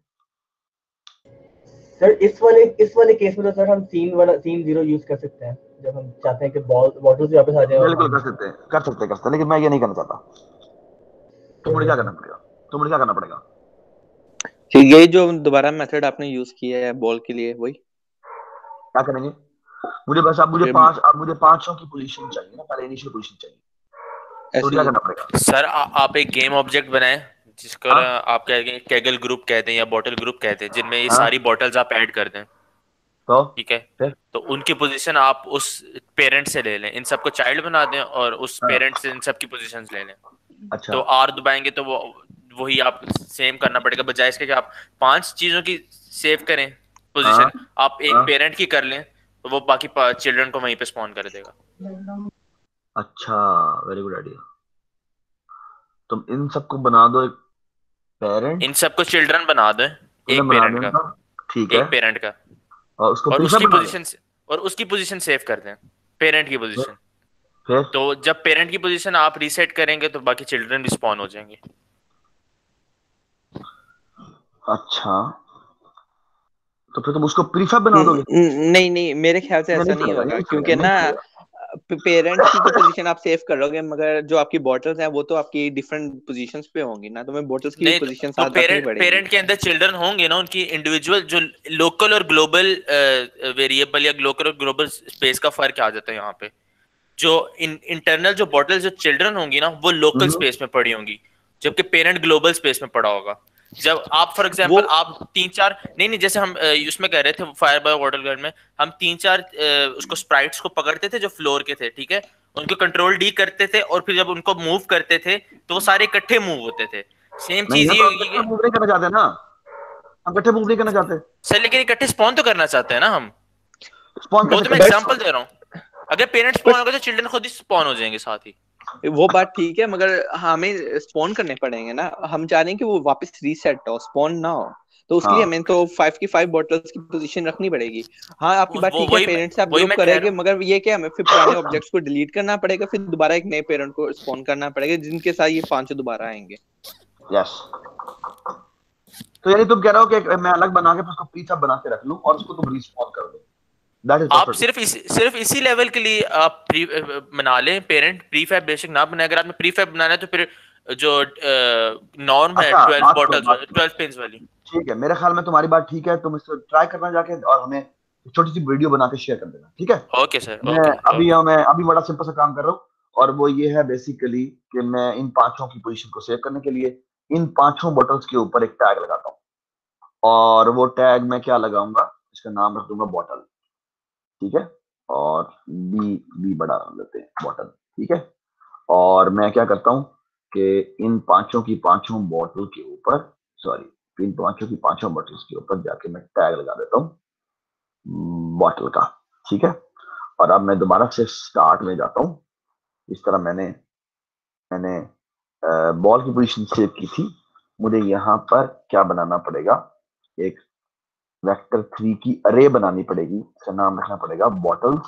E: सर? इस वाले इस वाले केस में तो सर हम सीन वाला सीन जीरो यूज कर सकते हैं, जब हम चाहते हैं कि बॉल बॉटल्स वापस आ जाए।
A: बिल्कुल कर सकते हैं, कर सकते हैं कर सकते हैं, लेकिन मैं ये नहीं करना चाहता। तो मुझे क्या करना पड़ेगा, तो मुझे क्या करना पड़ेगा,
C: यही जो दोबारा मेथड आपने यूज किया है बॉल के लिए, वही
A: क्या करेंगे? मुझे बस अब मुझे पांच अब मुझे पांचों की पोजीशन चाहिए ना, पहले इनिशियल पोजीशन चाहिए, तो क्या करना पड़ेगा
D: सर? आ, आप एक गेम ऑब्जेक्ट बनाएं जिसको
A: हाँ?
D: आप कहते हैं कैगल ग्रुप कहते हैं या बॉटल ग्रुप कहते हैं, जिनमें ये
A: हाँ?
D: सारी बॉटल्स आप ऐड कर दें।
A: तो
D: ठीक है,
A: फिर
D: तो उनकी पोजीशन आप उस पेरेंट से ले लें, इन सबको चाइल्ड बना दें और उस
A: हाँ।
D: पेरेंट से इन सब की पोजीशंस ले लें।
A: अच्छा,
D: तो आर दबाएंगे तो वो वही आप सेम करना पड़ेगा, बजाय इसके कि आप पांच चीजों की सेव करें पोजीशन आप एक पेरेंट की कर लें तो वो बाकी चिल्ड्रन को वहीं पे स्पॉन कर देगा।
A: अच्छा, वेरी गुड आइडिया। तुम इन सबको बना दो एक पेरेंट,
D: इन सबको चिल्ड्रन बना दो एक पेरेंट का,
A: ठीक है,
D: एक पेरेंट का,
A: और उसको
D: और उसकी पोजीशन और उसकी पोजीशन सेव कर दें, पेरेंट की पोजीशन।
A: फिर
D: तो जब पेरेंट की पोजीशन आप रीसेट करेंगे तो बाकी चिल्ड्रन भी स्पॉन हो जाएंगे।
A: अच्छा, तो फिर तुम उसको प्रीफैब बना दोगे?
C: नहीं नहीं, मेरे ख्याल से ऐसा नहीं होगा, क्योंकि ना पेरेंट की तो पोजीशन आप सेव कर लोगे, मगर जो आपकी बॉटल्स हैं वो तो आपकी डिफरेंट पोजीशंस पे होंगी ना, तो मैं बॉटल्स की पोजीशन साथ रखनी पड़ेगी।
D: पेरेंट पेरेंट के अंदर चिल्ड्रन होंगे ना, उनकी इंडिविजुअल जो लोकल और ग्लोबल वेरिएबल या लोकल और ग्लोबल स्पेस का फर्क आ जाता है यहाँ पे। जो इंटरनल जो बॉटल्स जो चिल्ड्रन होंगी ना वो लोकल स्पेस में पड़ी होंगी, जबकि पेरेंट ग्लोबल स्पेस में पड़ा होगा। जब आप फॉर एग्जांपल आप तीन चार नहीं नहीं जैसे हम उसमें कह रहे थे फायर बाय वाटर गन में हम तीन चार उसको स्प्राइट्स को पकड़ते थे जो फ्लोर के थे, ठीक है, उनको कंट्रोल डी करते थे और फिर जब उनको मूव करते थे तो वो सारे इकट्ठे मूव होते थे। सेम चीज ये होगी कि
A: मूव नहीं करना चाहते ना हम, इकट्ठे मूव नहीं करना चाहते
D: सर, लेकिन इकट्ठे स्पॉन तो करना चाहते हैं ना हम।
A: स्पॉन
D: वो तो मैं एग्जांपल दे रहा हूँ, अगर पेरेंट्स स्पॉन होगा तो चिल्ड्रन खुद ही स्पॉन हो जाएंगे साथ ही।
C: वो बात ठीक है, मगर हमें स्पॉन करने पड़ेंगे ना, हम चाह रहे हैं कि वो वापस रीसेट हो, स्पॉन ना हो, तो उसके लिए हमें तो फाइव की फाइव बॉटल्स की पोजीशन रखनी पड़ेगी। हाँ आपकी बात ठीक है, पेरेंट्स से आप ग्रुप करेंगे, मगर ये क्या हमें फिर पुराने ऑब्जेक्ट्स को डिलीट करना पड़ेगा, फिर दोबारा एक नए पेरेंट को स्पॉन करना पड़ेगा जिनके साथ ये पांचों दोबारा आएंगे।
A: यस, तो यानी तुम कह रहे हो कि मैं अलग बना के उसको प्रीफैब बना के रख लूं और उसको तुम रिस्पॉन कर दो।
D: आप सिर्फ इस, सिर्फ इसी लेवल के लिए आप प्री बना लें पेरेंट, प्रीफैब बेसिक ना बनाए। अगर आपने प्रीफैब बनाना है तो फिर जो नॉर्म है ट्वेल्व बॉटल्स ट्वेल्व पिंस वाली।
A: ठीक है, मेरे ख्याल में तुम्हारी बात ठीक है, तुम इसको ट्राई करना जाके और हमें छोटी सी वीडियो बना के शेयर कर देना, ठीक है?
D: Okay sir.
A: मैं अभी मैं अभी बड़ा सिंपल सा काम कर रहा हूँ और वो ये है बेसिकली कि मैं इन पांचों की पोजीशन को सेव करने के लिए इन पांचों बॉटल्स के ऊपर एक टैग लगाता हूँ, और वो टैग मैं क्या लगाऊंगा, इसका नाम रख दूंगा बॉटल, ठीक है, और बी बी बड़ा लेते हैं बॉटल, ठीक है। और मैं क्या करता हूँ कि इन पांचों की पांचों बॉटल के ऊपर सॉरी इन पांचों की पांचों बॉटल्स के ऊपर जाके मैं टैग लगा देता हूँ बॉटल का, ठीक है। और अब मैं दोबारा से स्टार्ट में जाता हूँ। इस तरह मैंने मैंने बॉल की पोजीशन सेव की थी, मुझे यहाँ पर क्या बनाना पड़ेगा, एक वेक्टर थ्री की अरे बनानी पड़ेगी, इसका नाम रखना पड़ेगा बॉटल्स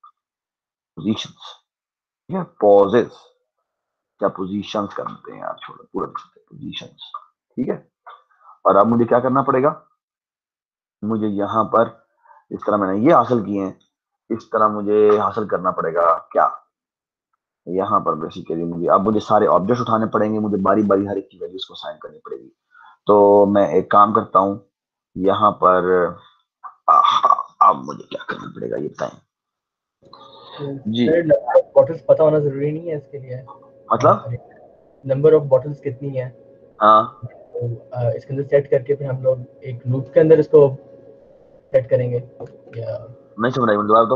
A: पोजीशंस, ठीक है, पॉजेस क्या पोजीशंस करते हैं यार, छोड़ो पूरा पोजीशंस, ठीक है। और अब मुझे क्या करना पड़ेगा, मुझे यहाँ पर इस तरह मैंने ये हासिल किए हैं, इस तरह मुझे हासिल करना पड़ेगा क्या, यहाँ पर बेसिकली मुझे अब मुझे सारे ऑब्जेक्ट्स उठाने पड़ेंगे, मुझे बारी बारी हर एक की वैल्यूज को साइन करनी पड़ेगी। तो मैं एक काम करता हूँ, यहाँ पर अब मुझे क्या करना पड़ेगा ये बताएं जी।
E: बॉटल्स पता होना जरूरी नहीं है इसके लिए,
A: मतलब
E: नंबर ऑफ बॉटल्स कितनी है,
A: हाँ
E: तो इसके अंदर सेट करके फिर हम लोग एक लूप के अंदर इसको सेट करेंगे या नहीं
A: समझ रहा हूँ। तो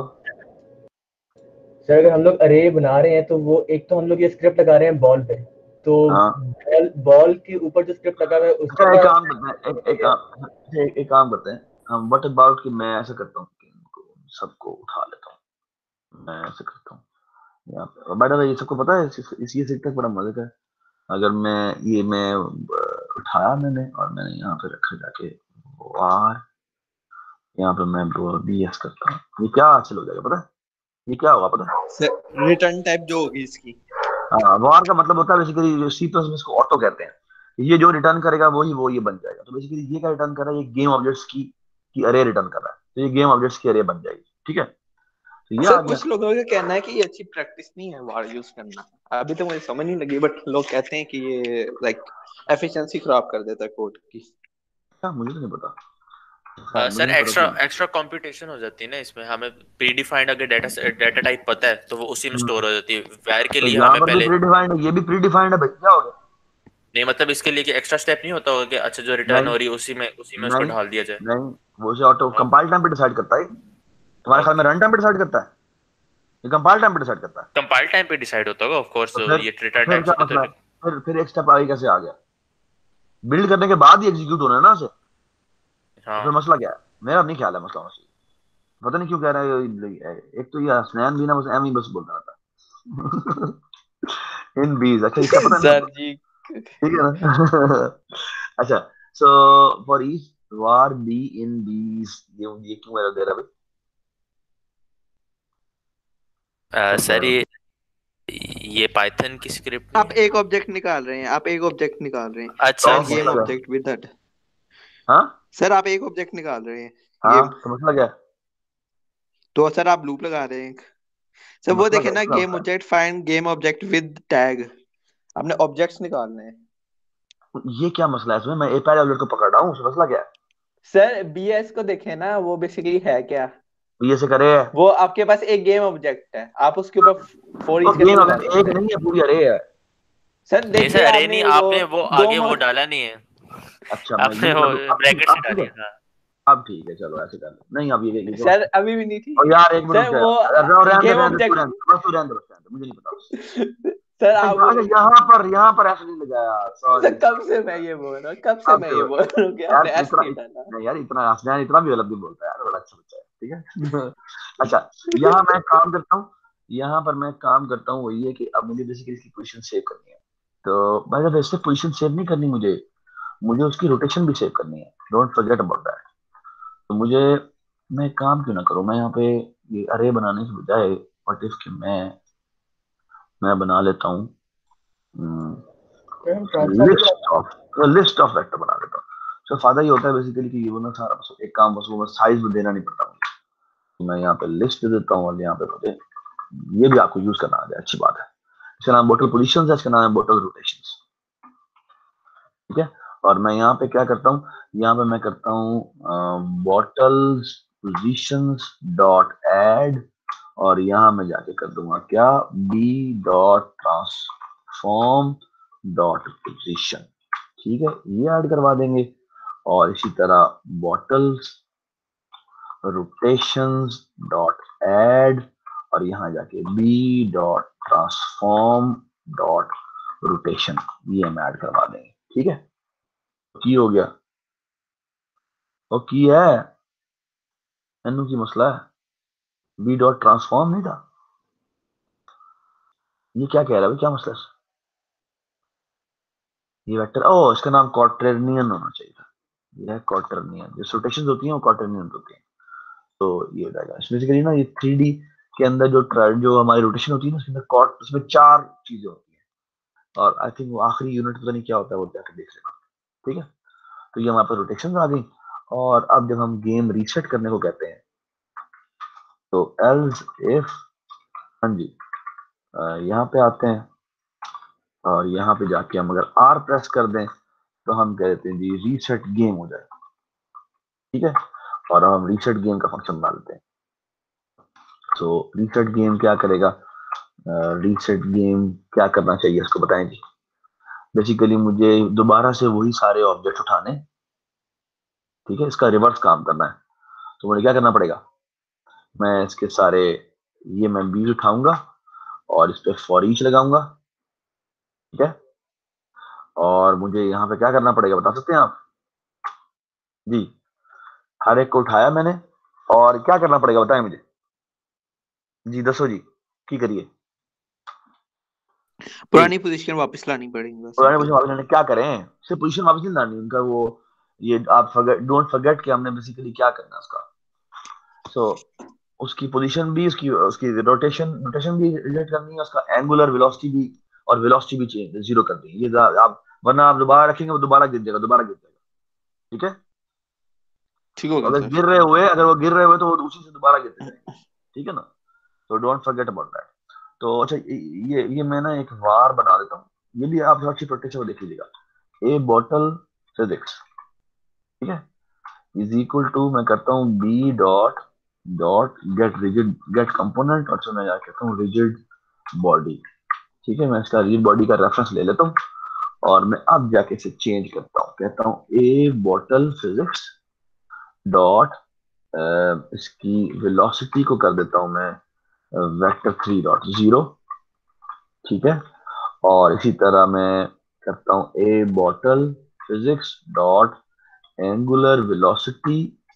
E: सर अगर हम लोग अरे बना रहे हैं तो वो एक तो हम लोग ये स्क्रिप्ट लगा रहे हैं बॉल पे, तो बॉल बॉल के ऊपर जो स्क्रिप्ट लगा हुआ है उसका
A: एक काम करते हैं एक एक काम एक, एक काम करते हैं हम, व्हाट अबाउट कि मैं ऐसा करता हूँ कि सबको उठा लेता हूँ, मैं ऐसा करता हूँ यहाँ पे बैठा था, ये सबको पता है इसी से तक बड़ा मजे का। अगर मैं ये मैं उठाया मैंने और मैंने यहाँ पे रखा जाके वार, यहाँ पे मैं बी एस करता हूँ, ये क्या हासिल हो जाएगा पता है, ये क्या होगा पता है,
C: रिटर्न टाइप जो होगी इसकी।
A: हाँ, वार का मतलब होता है बेसिकली जो सी प्लस में इसको ऑटो कहते हैं, ये जो रिटर्न करेगा वही वो ये बन जाएगा। तो बेसिकली ये क्या रिटर्न कर रहा है, ये गेम ऑब्जेक्ट्स की की अरे रिटर्न कर रहा है, तो ये गेम ऑब्जेक्ट्स की अरे बन जाएगी, ठीक है।
C: तो ये सर कुछ लोगों का कहना है कि ये अच्छी प्रैक्टिस नहीं है वार यूज करना, अभी तो मुझे समझ नहीं लगी, बट लोग कहते हैं कि ये लाइक एफिशिएंसी खराब कर देता है कोड की।
A: क्या मुझे तो नहीं पता
D: सर, एक्स्ट्रा एक्स्ट्रा कंप्यूटेशन हो जाती है ना इसमें, हमें प्री डिफाइंड अगर डाटा डाटा टाइप पता है तो वो उसी में स्टोर हो जाती है। वायर के लिए हमें पहले
A: प्री डिफाइंड है, ये भी प्री डिफाइंड है भाई, क्या हो गया?
D: नहीं मतलब इसके लिए कि एक्स्ट्रा स्टेप नहीं होता होगा कि अच्छा जो रिटर्न हो रही है उसी में उसी में उसको डाल दिया जाए?
A: नहीं, वो से ऑटो कंपाइल टाइम पे डिसाइड करता है, तुम्हारे ख्याल में रन टाइम पे डिसाइड करता है, ये कंपाइल टाइम पे डिसाइड करता है।
D: कंपाइल टाइम पे डिसाइड होता होगा ऑफ कोर्स, ये रिटर्न टाइम से तो
A: फिर फिर एक स्टेप आगे कैसे आ गया, बिल्ड करने के बाद ही एग्जीक्यूट होना है ना उसे। हाँ, फिर मसला क्या है, मेरा नहीं ख्याल है मसला होना चाहिए। पता नहीं क्यों कह रहा है, एक तो ये हसनैन भी ना बस एम ही बस बोल रहा था इन बीज। अच्छा इसका पता नहीं
C: सर
A: आपको?
C: जी
A: ठीक है ना अच्छा, so for each var b in bs, ये ये क्यों एरर दे रहा है भाई?
D: अ,
A: सब
D: सर ये ये पाइथन की स्क्रिप्ट
C: आप
D: नहीं है।
C: एक ऑब्जेक्ट निकाल रहे हैं, आप एक ऑब्जेक्ट निकाल रहे हैं
D: अच्छा
C: फाइंड
A: तो
C: गेम
A: मसला क्या?
C: Object with that.
A: हाँ
C: सर आप एक ऑब्जेक्ट निकाल रहे हैं
A: हाँ,
C: गेम,
A: तो मसला क्या है?
C: तो सर आप लूप लगा रहे हैं। सर
A: तो
C: वो
A: मसला
C: देखे
A: क्या है?
C: ना,
A: इसका
C: गेम
A: मसला
C: object find game object with tag, आपने ऑब्जेक्ट्स निकालने हैं।
A: है। ये क्या मसला है इसमें? मैं ए पहले ऑब्जेक्ट को पकड़ रहा हूँ, उसमें मसला क्या है?
C: सर बीएस को देखे ना, वो बेसिकली है क्या,
A: तो ये से करे है।
C: वो आपके पास एक गेम ऑब्जेक्ट है, आप उसके ऊपर फॉर
A: तो
C: ईच कैसे
A: गेम
C: लगा
A: ऑब्जेक्ट एक
C: सकते हैं।
A: नहीं है, पूरी अरे है।
C: सर
D: नहीं सर,
C: देखिए
D: अरे
C: आपने
D: नहीं,
C: वो
D: आपने वो
C: दो
D: आगे
C: म...
D: वो डाला नहीं है।
A: अच्छा मैं
D: आपने
A: ये
D: वो
A: कर दूं अब? ठीक,
D: ब्रैकेट से
A: अब ठीक
D: डाली
A: है।
D: है। हाँ।
A: अब ठीक है, चलो ऐसे कर लो। नहीं अब ये ये
C: सर
A: जो,
C: अभी भी नहीं थी।
A: और यार एक मिनट रुक
C: सर
A: जा
C: वो
A: यार। रहने दे
C: गेम
A: रहने दे तू
C: ऑब्जेक्ट
A: रहने दे, बस तू रहने दे, बस रहने दे, मुझे नहीं पता बस।
C: सर
A: अच्छा
C: आप
A: यहाँ यहाँ पर यहाँ पर ऐसे नहीं लगाया,
C: सर
A: सॉरी
C: कब से
A: सॉरी
C: मैं
A: यार।
C: ये बोल रहा हूँ, कब से
A: अब
C: मैं
A: जो
C: ये बोल रहा हूँ कि
A: यार
C: आपने
A: तू
C: एस
A: इतना
C: नहीं
A: इत-
C: डाला।
A: नहीं यार, इतना हंसना इतना भी गलत नहीं बोलता यार, बड़ा अच्छा बच्चा है, ठीक है अच्छा यहाँ मैं काम करता हूँ, यहाँ पर मैं काम करता हूँ, वही है कि अब मुझे बेसिकली इसकी पोजीशन सेव करनी है। तो भाई जब ऐसे पोजीशन सेव नहीं करनी मुझे, मुझे उसकी रोटेशन भी सेव करनी है। Don't forget about that. तो मुझे, मैं काम क्यों ना करूँ, मैं यहाँ पे ये अरे बनाने की बजाय व्हाट इफ कि मैं मैं बना लेता हूँ list of list of vector बना लेता हूँ। तो फायदा ये होता है बेसिकली कि ये वो ना सारा बस एक काम, बस वो बस साइज में देना नहीं पड़ता मुझे। तो मैं यहाँ पे लिस्ट दे देता हूँ और यहाँ पे मुझे ये भी आपको यूज करना आ जाए, अच्छी बात है। इसका नाम बोटल पोजिशन है, इसका नाम है बोटल रोटेशन, ठीक है। और मैं यहाँ पे क्या करता हूँ, यहाँ पे मैं करता हूँ बॉटल्स पोजिशंस डॉट एड, और यहाँ मैं जाके कर दूंगा क्या, B dot transform dot position, ठीक है, ये ऐड करवा देंगे। और इसी तरह बॉटल्स रोटेशंस डॉट एड, और यहाँ जाके B dot transform dot rotation, ये हम ऐड करवा देंगे, ठीक है। की हो गया, और की है एनु की मसला है, बी डॉट ट्रांसफॉर्म नहीं था। ये क्या कह रहा है भाई, क्या मसला है? ये वेक्टर, ओ इसका नाम क्वार्टरनियन होना चाहिए था। ये है क्वार्टरनियन, जो रोटेशंस होती हैं वो क्वार्टरनियन होती हैं। तो ये हो जाएगा बेसिकली ना, ये थ्री डी के अंदर जो जो हमारी रोटेशन होती है ना, उसके अंदर क्वार्ट, उसमें चार चीजें होती हैं, और आई थिंक वो आखिरी यूनिट पता नहीं क्या होता है, वो जाकर देख लेना, ठीक है। तो ये हमारे पास रोटेशन आ गई। और अब जब हम गेम रीसेट करने को कहते हैं, तो एल्स इफ, हाँ जी, यहाँ पे आते हैं, और यहाँ पे जाके हम अगर आर प्रेस कर दें तो हम कहते हैं जी रीसेट गेम हो जाए, ठीक है। और हम रीसेट गेम का फंक्शन बना लेते हैं। तो रीसेट गेम क्या करेगा, रीसेट गेम क्या करना चाहिए इसको बताएं जी। बेसिकली मुझे दोबारा से वही सारे ऑब्जेक्ट उठाने, ठीक है, इसका रिवर्स काम करना है। तो मुझे क्या करना पड़ेगा, मैं इसके सारे, ये मैं बीज उठाऊंगा और इस पे फॉर ईच लगाऊंगा, ठीक है। और मुझे यहाँ पे क्या करना पड़ेगा बता सकते हैं आप जी? हर एक को उठाया मैंने, और क्या करना पड़ेगा बताएं मुझे जी, दसो जी, की करिए।
C: पुरानी पोजीशन वापस लानी पड़ेगी बस,
A: पुराने
C: सिंपल।
A: पोजीशन वापस लाने क्या करें, सिर्फ पोजीशन वापस नहीं लानी उनका, वो ये आप फॉरगेट, डोंट फॉरगेट कि हमने बेसिकली क्या करना है उसका। सो so, उसकी पोजीशन भी, उसकी उसकी रोटेशन रोटेशन भी रिलेट करनी है, उसका एंगुलर वेलोसिटी भी, और वेलोसिटी भी चेंज जीरो कर दी ये आप, वरना आप दोबारा रखेंगे वो दोबारा गिर जाएगा, दोबारा गिर जाएगा, ठीक है।
C: ठीक हो
A: तो
C: गया
A: अगर
C: सर।
A: गिर रहे हुए, अगर वो गिर रहे हुए तो वो उसी से दोबारा गिरते जाएंगे, ठीक है ना। तो डोंट फॉरगेट अबाउट दैट। तो अच्छा ये ये मैं ना एक वार बना देता हूँ, ये भी आप अच्छी प्रैक्टिस से देख लीजिएगा। ए बॉटल फिजिक्स, ठीक है, इज इक्वल टू, मैं करता हूँ B dot dot get rigid get component, और मैं क्या कहता हूँ रिजिड बॉडी, ठीक है। मैं इसका रिजिड बॉडी का रेफरेंस ले लेता हूँ, और मैं अब जाके इसे चेंज करता हूँ, कहता हूँ ए बॉटल फिजिक्स डॉट, इसकी वेलोसिटी को कर देता हूँ मैं वेक्टर थ्री डॉट जीरो, ठीक है। और इसी तरह मैं करता हूँ a bottle physics dot angular velocity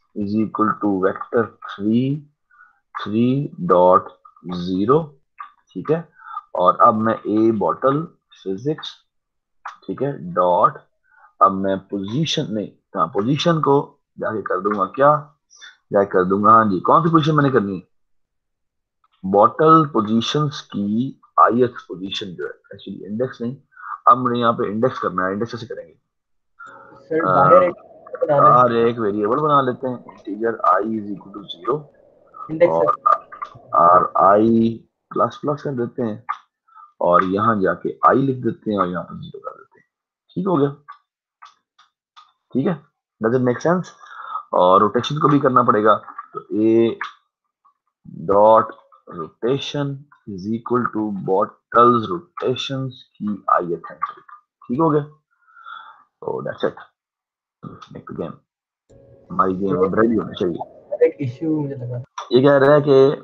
A: is equal to vector three three dot zero, ठीक है। और अब मैं ए बॉटल फिजिक्स, ठीक है, डॉट, अब मैं पोजीशन नहीं, हाँ पोजीशन को जाके कर दूंगा क्या, जाके कर दूंगा, हाँ जी, कौन सी पोजीशन मैंने करनी है, बॉटल पोजीशंस की आईएथ पोजीशन जो है, एक्चुअली इंडेक्स नहीं, अब मुझे यहाँ पे इंडेक्स करना है। इंडेक्स कैसे करेंगे
E: सर बाहर एक बना लें,
A: बाहर एक वेरिएबल बना लेते हैं, integer I is equal to zero
E: index
A: और आर आई प्लस प्लस कर देते हैं और यहाँ जाके आई लिख देते हैं और यहाँ पर जीरो कर देते हैं, ठीक हो गया, ठीक है, डज इट मेक सेंस। और रोटेशन को भी करना पड़ेगा, तो A dot rotation is equal to bottles rotations की आई एंट्री, ठीक हो गया। तो दैट्स इट, नेक्स्ट गेम, हमारी गेम अब रेडी होनी चाहिए।
E: एक इश्यू मुझे लगा,
A: ये कह रहा है कि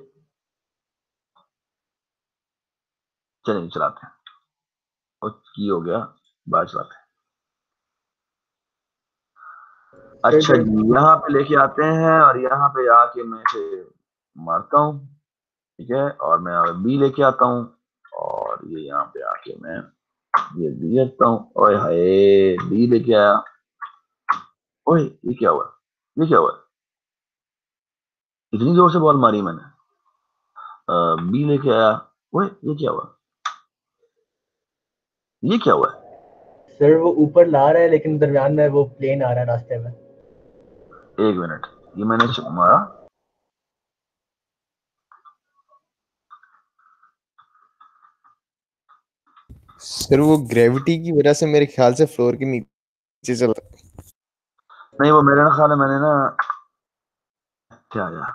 A: चलिए चलाते हैं, और की हो गया, बाद चलाते हैं। अच्छा जी, यहाँ पे लेके आते हैं और यहाँ पे आके मैं इसे मारता हूँ, ठीक है, और मैं बी लेके आता हूँ और ये यहाँ पे आके मैं ये बी रखता हूँ, ओए हाय बी लेके आया, ओए ये क्या हुआ, ये क्या हुआ, इतनी जोर से बॉल मारी मैंने, बी लेके आया, ओए ये क्या हुआ, ये क्या हुआ
E: सर वो ऊपर ला रहा है लेकिन दरमियान में वो प्लेन आ रहा है रास्ते में।
A: एक मिनट, ये मैंने मारा,
F: सर वो ग्रेविटी की वजह से मेरे ख्याल से फ्लोर के नीचे चलता है।
A: नहीं वो मेरे ख्याल है मैंने ना क्या यार,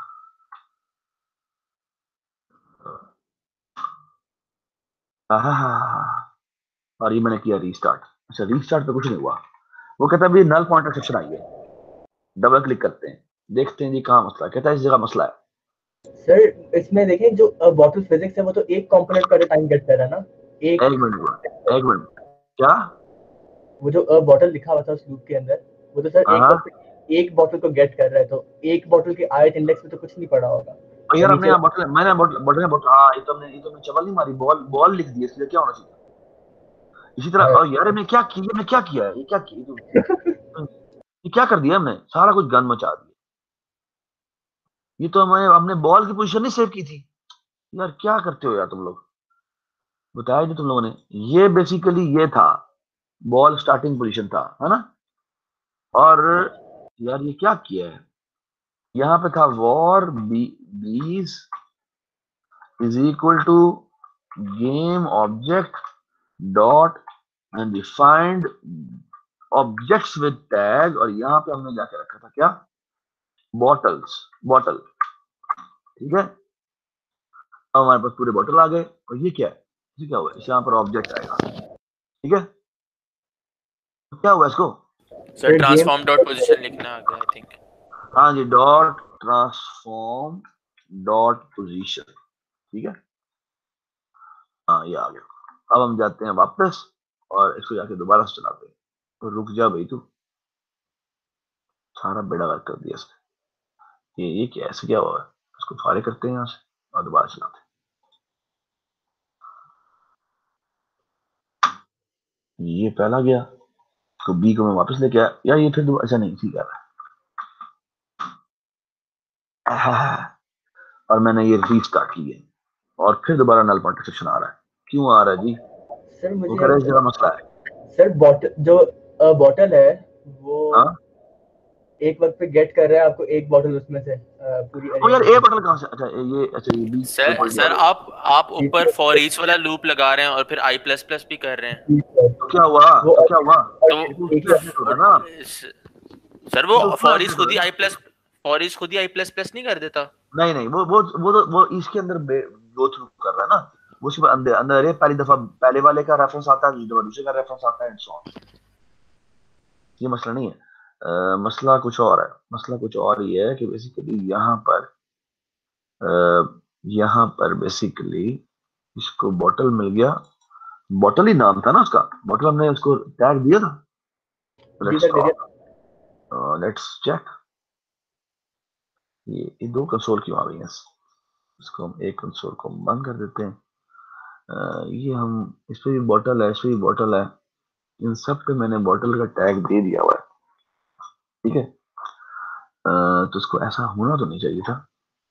A: और ये मैंने किया रीस्टार्ट। अच्छा रीस्टार्ट पे कुछ नहीं हुआ, वो कहता है अभी नल पॉइंटर सेक्शन आई है, डबल क्लिक करते हैं, देखते हैं जी कहाँ मसला है, कहता है इस जगह मसला है।
E: सर इसमें देखें जो बॉटल फिजिक्स है वो तो एक कंपोनेंट पर टाइम गेट कर रहा है ना, एक
A: एक मिनट एक मिनट क्या,
E: वो जो बॉटल लिखा हुआ था उस लूप के अंदर वो तो सर एक वक्त एक बॉटल को गेट कर रहा है, तो एक बॉटल के आयत इंडेक्स में तो कुछ नहीं पड़ा होगा।
A: तो यार हमने यहाँ बॉटल, मैंने बॉटल बॉटल बॉटल हाँ ये तो हमने ये तो हमने चवल नहीं मारी, बॉल बॉल लिख दी, इसलिए क्या होना चाहिए इसी तरह। और यार हमने क्या किया, हमने क्या किया है, ये क्या किया, ये क्या कर दिया हमने, सारा कुछ गंद मचा दिया। ये तो हमें हमने बॉल की पोजीशन नहीं सेव की थी यार, क्या करते हो यार तुम लोग, बताया नहीं तुम लोगों ने। ये बेसिकली ये था बॉल स्टार्टिंग पोजीशन था, है ना। और यार ये क्या किया है, यहाँ पे था var b bs is equal to game object dot end defined objects with tag, और यहाँ पे हमने जाके रखा था क्या, बॉटल्स, बॉटल, ठीक है। अब हमारे पास पूरे बॉटल आ गए, और ये क्या है, ये क्या हुआ, इस यहाँ पर ऑब्जेक्ट आएगा, ठीक है। तो क्या हुआ इसको,
D: सर ट्रांसफॉर्म डॉट पोजीशन लिखना आ गया आई थिंक,
A: हाँ जी, डॉट ट्रांसफॉर्म डॉट पोजीशन, ठीक है, हाँ ये आ गया। अब हम जाते हैं वापस और इसको जाके दोबारा से चलाते हैं। तो रुक जा भाई तू, सारा बेड़ा गर्क कर दिया इसने, ये ये क्या ऐसे क्या हुआ है, इसको फारे करते हैं यहाँ से और दोबारा चलाते हैं। ये पहला गया, तो बी को मैं वापस लेके आया, या ये फिर अच्छा नहीं ठीक है, और मैंने ये रीस्टार्ट किया और फिर दोबारा नल पॉइंटर सेक्शन आ रहा है, क्यों आ रहा है जी,
E: सर मुझे
A: वो कह रहा है इस जगह मसला है।
E: सर बॉटल जो बॉटल है वो
A: हाँ
E: एक वक्त पे गेट कर रहा है आपको एक बॉटल उसमें से पूरी।
A: ओ यार ए बॉटल कहां से, अच्छा ये अच्छा ये बी
D: सर सर आप आप ऊपर फॉर ईच वाला लूप लगा रहे हैं और फिर आई प्लस प्लस भी कर रहे हैं,
A: तो क्या हुआ, तो क्या हुआ,
D: तो
A: ना
D: सर वो फॉर ईच खुद ही आई प्लस फॉर ईच खुद ही आई प्लस प्लस नहीं कर देता,
A: नहीं नहीं वो वो वो तो वो इसके अंदर गो थ्रू कर रहा है ना, वो उसके अंदर अंदर है, पहली दफा पहले वाले का रेफरेंस आता है, दूसरे का रेफरेंस आता है एंड सो ऑन। ये मसला नहीं है, आ, मसला कुछ और है, मसला कुछ और ही है कि बेसिकली यहाँ पर आ, यहाँ पर बेसिकली इसको बॉटल मिल गया, बॉटल ही नाम था ना उसका, बॉटल हमने उसको टैग दिया था, लेट्स लेट्स चेक, ये ये दो कंसोल क्यों आ गई हैं? इसको हम एक कंसोल को बंद कर देते हैं। आ, ये हम इस पे भी बॉटल है, इस पे भी बॉटल है, इन सब पे मैंने बॉटल का टैग दे दिया हुआ है, ठीक है। तो इसको ऐसा होना तो नहीं चाहिए था।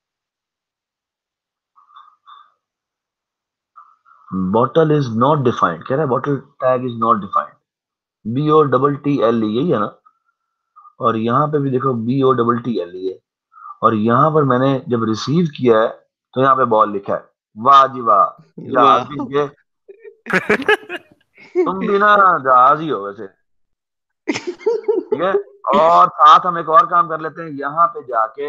A: बॉटल इज नॉट डिफाइंड कह रहा है, bottle tag is not defined, B O double T L यही है ना, और यहाँ पे भी देखो B O double T L है, और यहाँ पर मैंने जब रिसीव किया है तो यहाँ पे बॉल लिखा है। वाह जी वाह, जहाज भी ये तुम भी ना जहाज ही हो वैसे, ठीक है। और साथ हम एक और काम कर लेते हैं, यहाँ पे जाके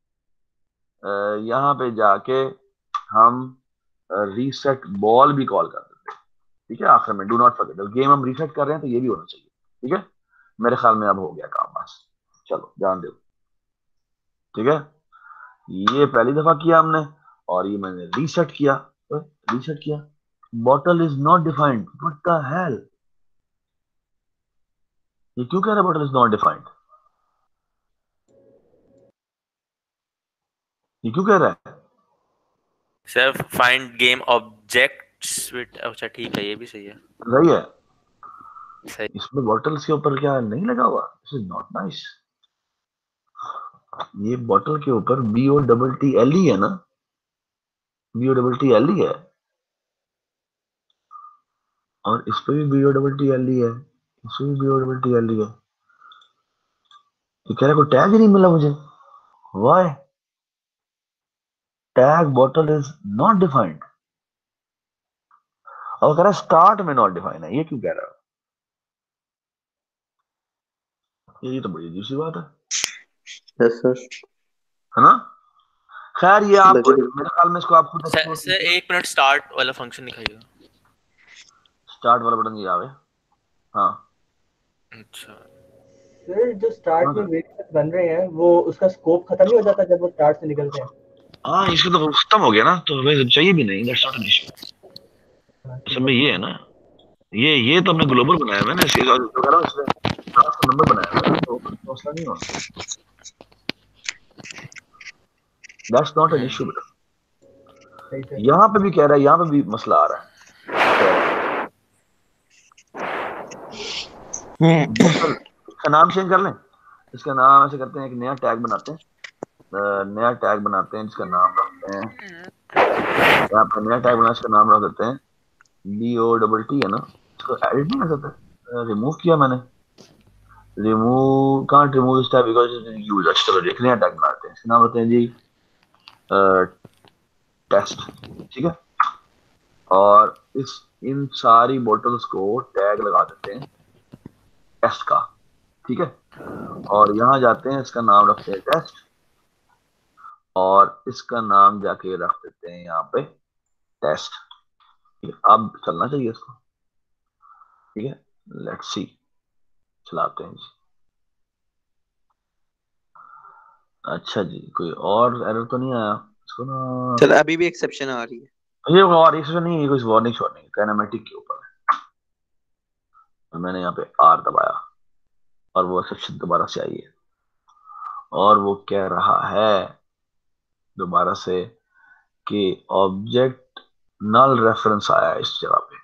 A: यहाँ पे जाके हम रीसेट बॉल भी कॉल कर देते हैं, ठीक है। आखिर में डू नॉट फॉरगेट, गेम हम रीसेट कर रहे हैं तो ये भी होना चाहिए, ठीक है। मेरे ख्याल में अब हो गया काम, बस चलो जान दो, ठीक है। ये पहली दफा किया हमने, और ये मैंने रीसेट किया, रीसेट किया, bottle is not defined, what the hell, ये क्यों कह रहा है बॉटल इज नॉट डिफाइंड, ये क्यों कह रहा है?
D: Sir find game objects with, अच्छा ठीक है, ये भी सही है,
A: सही है
D: सही।
A: इसमें बॉटल्स के ऊपर क्या नहीं लगा हुआ, दिस इज नॉट नाइस। ये बॉटल के ऊपर B O double T L ही है ना, B O double T L ही है, और इस पे भी B O double T L ही है, इस पे भी B O double T L ही है। ये कह रहा है कोई टैग ही नहीं मिला मुझे, why tag bottle is not defined, और कह रहा है स्टार्ट में नॉट डिफाइंड है, ये क्यों कह रहा है? ये तो बड़ी अजीब सी बात है।
C: यस सर,
A: है ना। खैर ये आप मेरे ख्याल में इसको आप खुद
D: सर, सर एक मिनट स्टार्ट वाला फंक्शन दिखाइएगा,
A: स्टार्ट वाला बटन ये आवे। हाँ
D: अच्छा
E: सर जो स्टार्ट में वेरिएबल्स बन रहे हैं वो उसका स्कोप खत्म नहीं हो जाता जब वो स्टार्ट से निकलते हैं?
A: हाँ इसका तो खत्म हो गया ना, तो हमें चाहिए भी नहीं, दैट्स नॉट एन इशू। असल में ये है ना, ये ये तो हमने ग्लोबल बनाया है ना, इसे जो कह रहा हूं इसमें सात सौ नंबर बनाया है, तो मसला नहीं होना, दैट्स नॉट एन इशू बेटा। यहाँ पे भी कह रहा है, यहाँ पे भी मसला आ रहा है, इसका नाम चेंज कर लें, इसका नाम ऐसे करते हैं, एक नया टैग बनाते हैं, नया टैग बनाते हैं जिसका नाम रखते हैं, यहाँ पर नया टैग बना इसका नाम रख देते हैं बी ओ डबल टी है ना, इसको एडिट नहीं कर सकते, रिमूव किया मैंने, remove can't remove this tag because it is used. चलो एक नया टैग बनाते हैं, इसका नाम रखते हैं जी टेस्ट, ठीक है। और इस इन सारी बॉटल्स को टैग लगा देते हैं टेस्ट का, ठीक है। और यहाँ जाते हैं, इसका नाम रखते हैं टेस्ट, और इसका नाम जाके रख देते हैं यहाँ पे टेस्ट, अब चलना चाहिए इसको, ठीक है। लेट्स सी, चलाते हैं जी। अच्छा जी, कोई और एरर तो नहीं आया इसको ना?
C: चल अभी भी एक्सेप्शन आ रही है,
A: ये और एक्सेप्शन नहीं है, कोई वार्निंग शॉर्निंग काइनेमेटिक के ऊपर है, तो मैंने यहाँ पे आर दबाया और वो एक्सेप्शन दोबारा से आई है, और वो कह रहा है दोबारा से कि ऑब्जेक्ट नल रेफरेंस आया है इस जगह पे,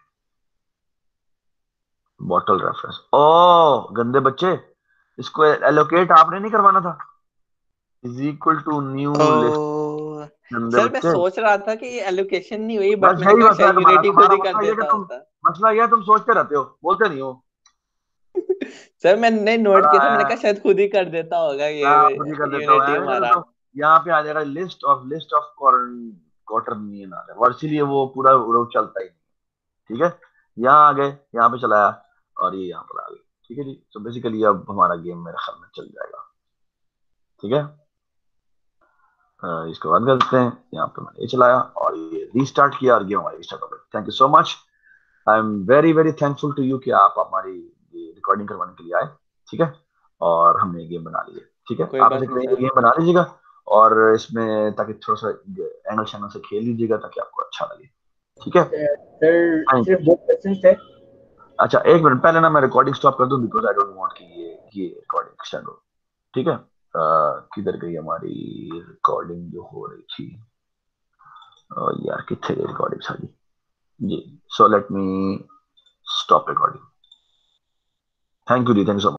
A: बॉटल रेफरेंस। ओ गंदे बच्चे, इसको एलोकेट आपने नहीं करवाना था, is equal to new list.
C: Sir मैं सोच रहा था कि ये एलोकेशन नहीं हुई, बट
A: बस
C: मैंने
A: यही
C: कहा
A: मसला है
C: शायद
A: तुम्हारा,
C: यूनिटी खुद
A: तुम्हारा
C: ही कर
A: मसला ये कि
C: देता
A: तुम
C: होता।
A: मसला ये तुम सोचते रहते हो, बोलते नहीं हो।
C: सर मैंने नोट किया था, मैंने कहा शायद खुद ही कर देता होगा ये
A: खुद ही कर देता हूँ
C: यूनिटी हमारा।
A: तो यहाँ पे आ जाएगा list of list of quaternion आ जाएगा, वर्चुअली वो पूरा वो चलता ही नहीं, ठीक है। यहाँ आ गए, यहाँ पे चलाया, और ये यहाँ पर आ गए, ठीक है जी। तो बेसिकली अब हमारा गेम मेरे ख्याल में चल जाएगा, ठीक है। इसको बंद कर देते हैं, यहाँ पे मैंने ये चलाया और ये रीस्टार्ट किया और गेम हमारी रीस्टार्ट हो गई। Thank you so much, I am very very thankful to you कि आप हमारी रिकॉर्डिंग करवाने के लिए आए, ठीक है। और हमने ये गेम बना ली है, ठीक है। आप ऐसे कहीं गेम बना लीजिएगा, और इसमें ताकि थोड़ा सा एंगल शैंगल से खेल लीजिएगा ताकि आपको अच्छा लगे, ठीक है।
E: सर सिर्फ दो क्वेश्चंस है।
A: अच्छा एक मिनट, पहले ना मैं रिकॉर्डिंग स्टॉप कर दूं बिकॉज आई डोंट वांट कि ये ये रिकॉर्डिंग एक्सटेंड हो, ठीक है। किधर गई हमारी रिकॉर्डिंग जो हो रही थी? uh, यार कितने recording sorry ji. So let me stop recording. Thank you ji, thank you so much.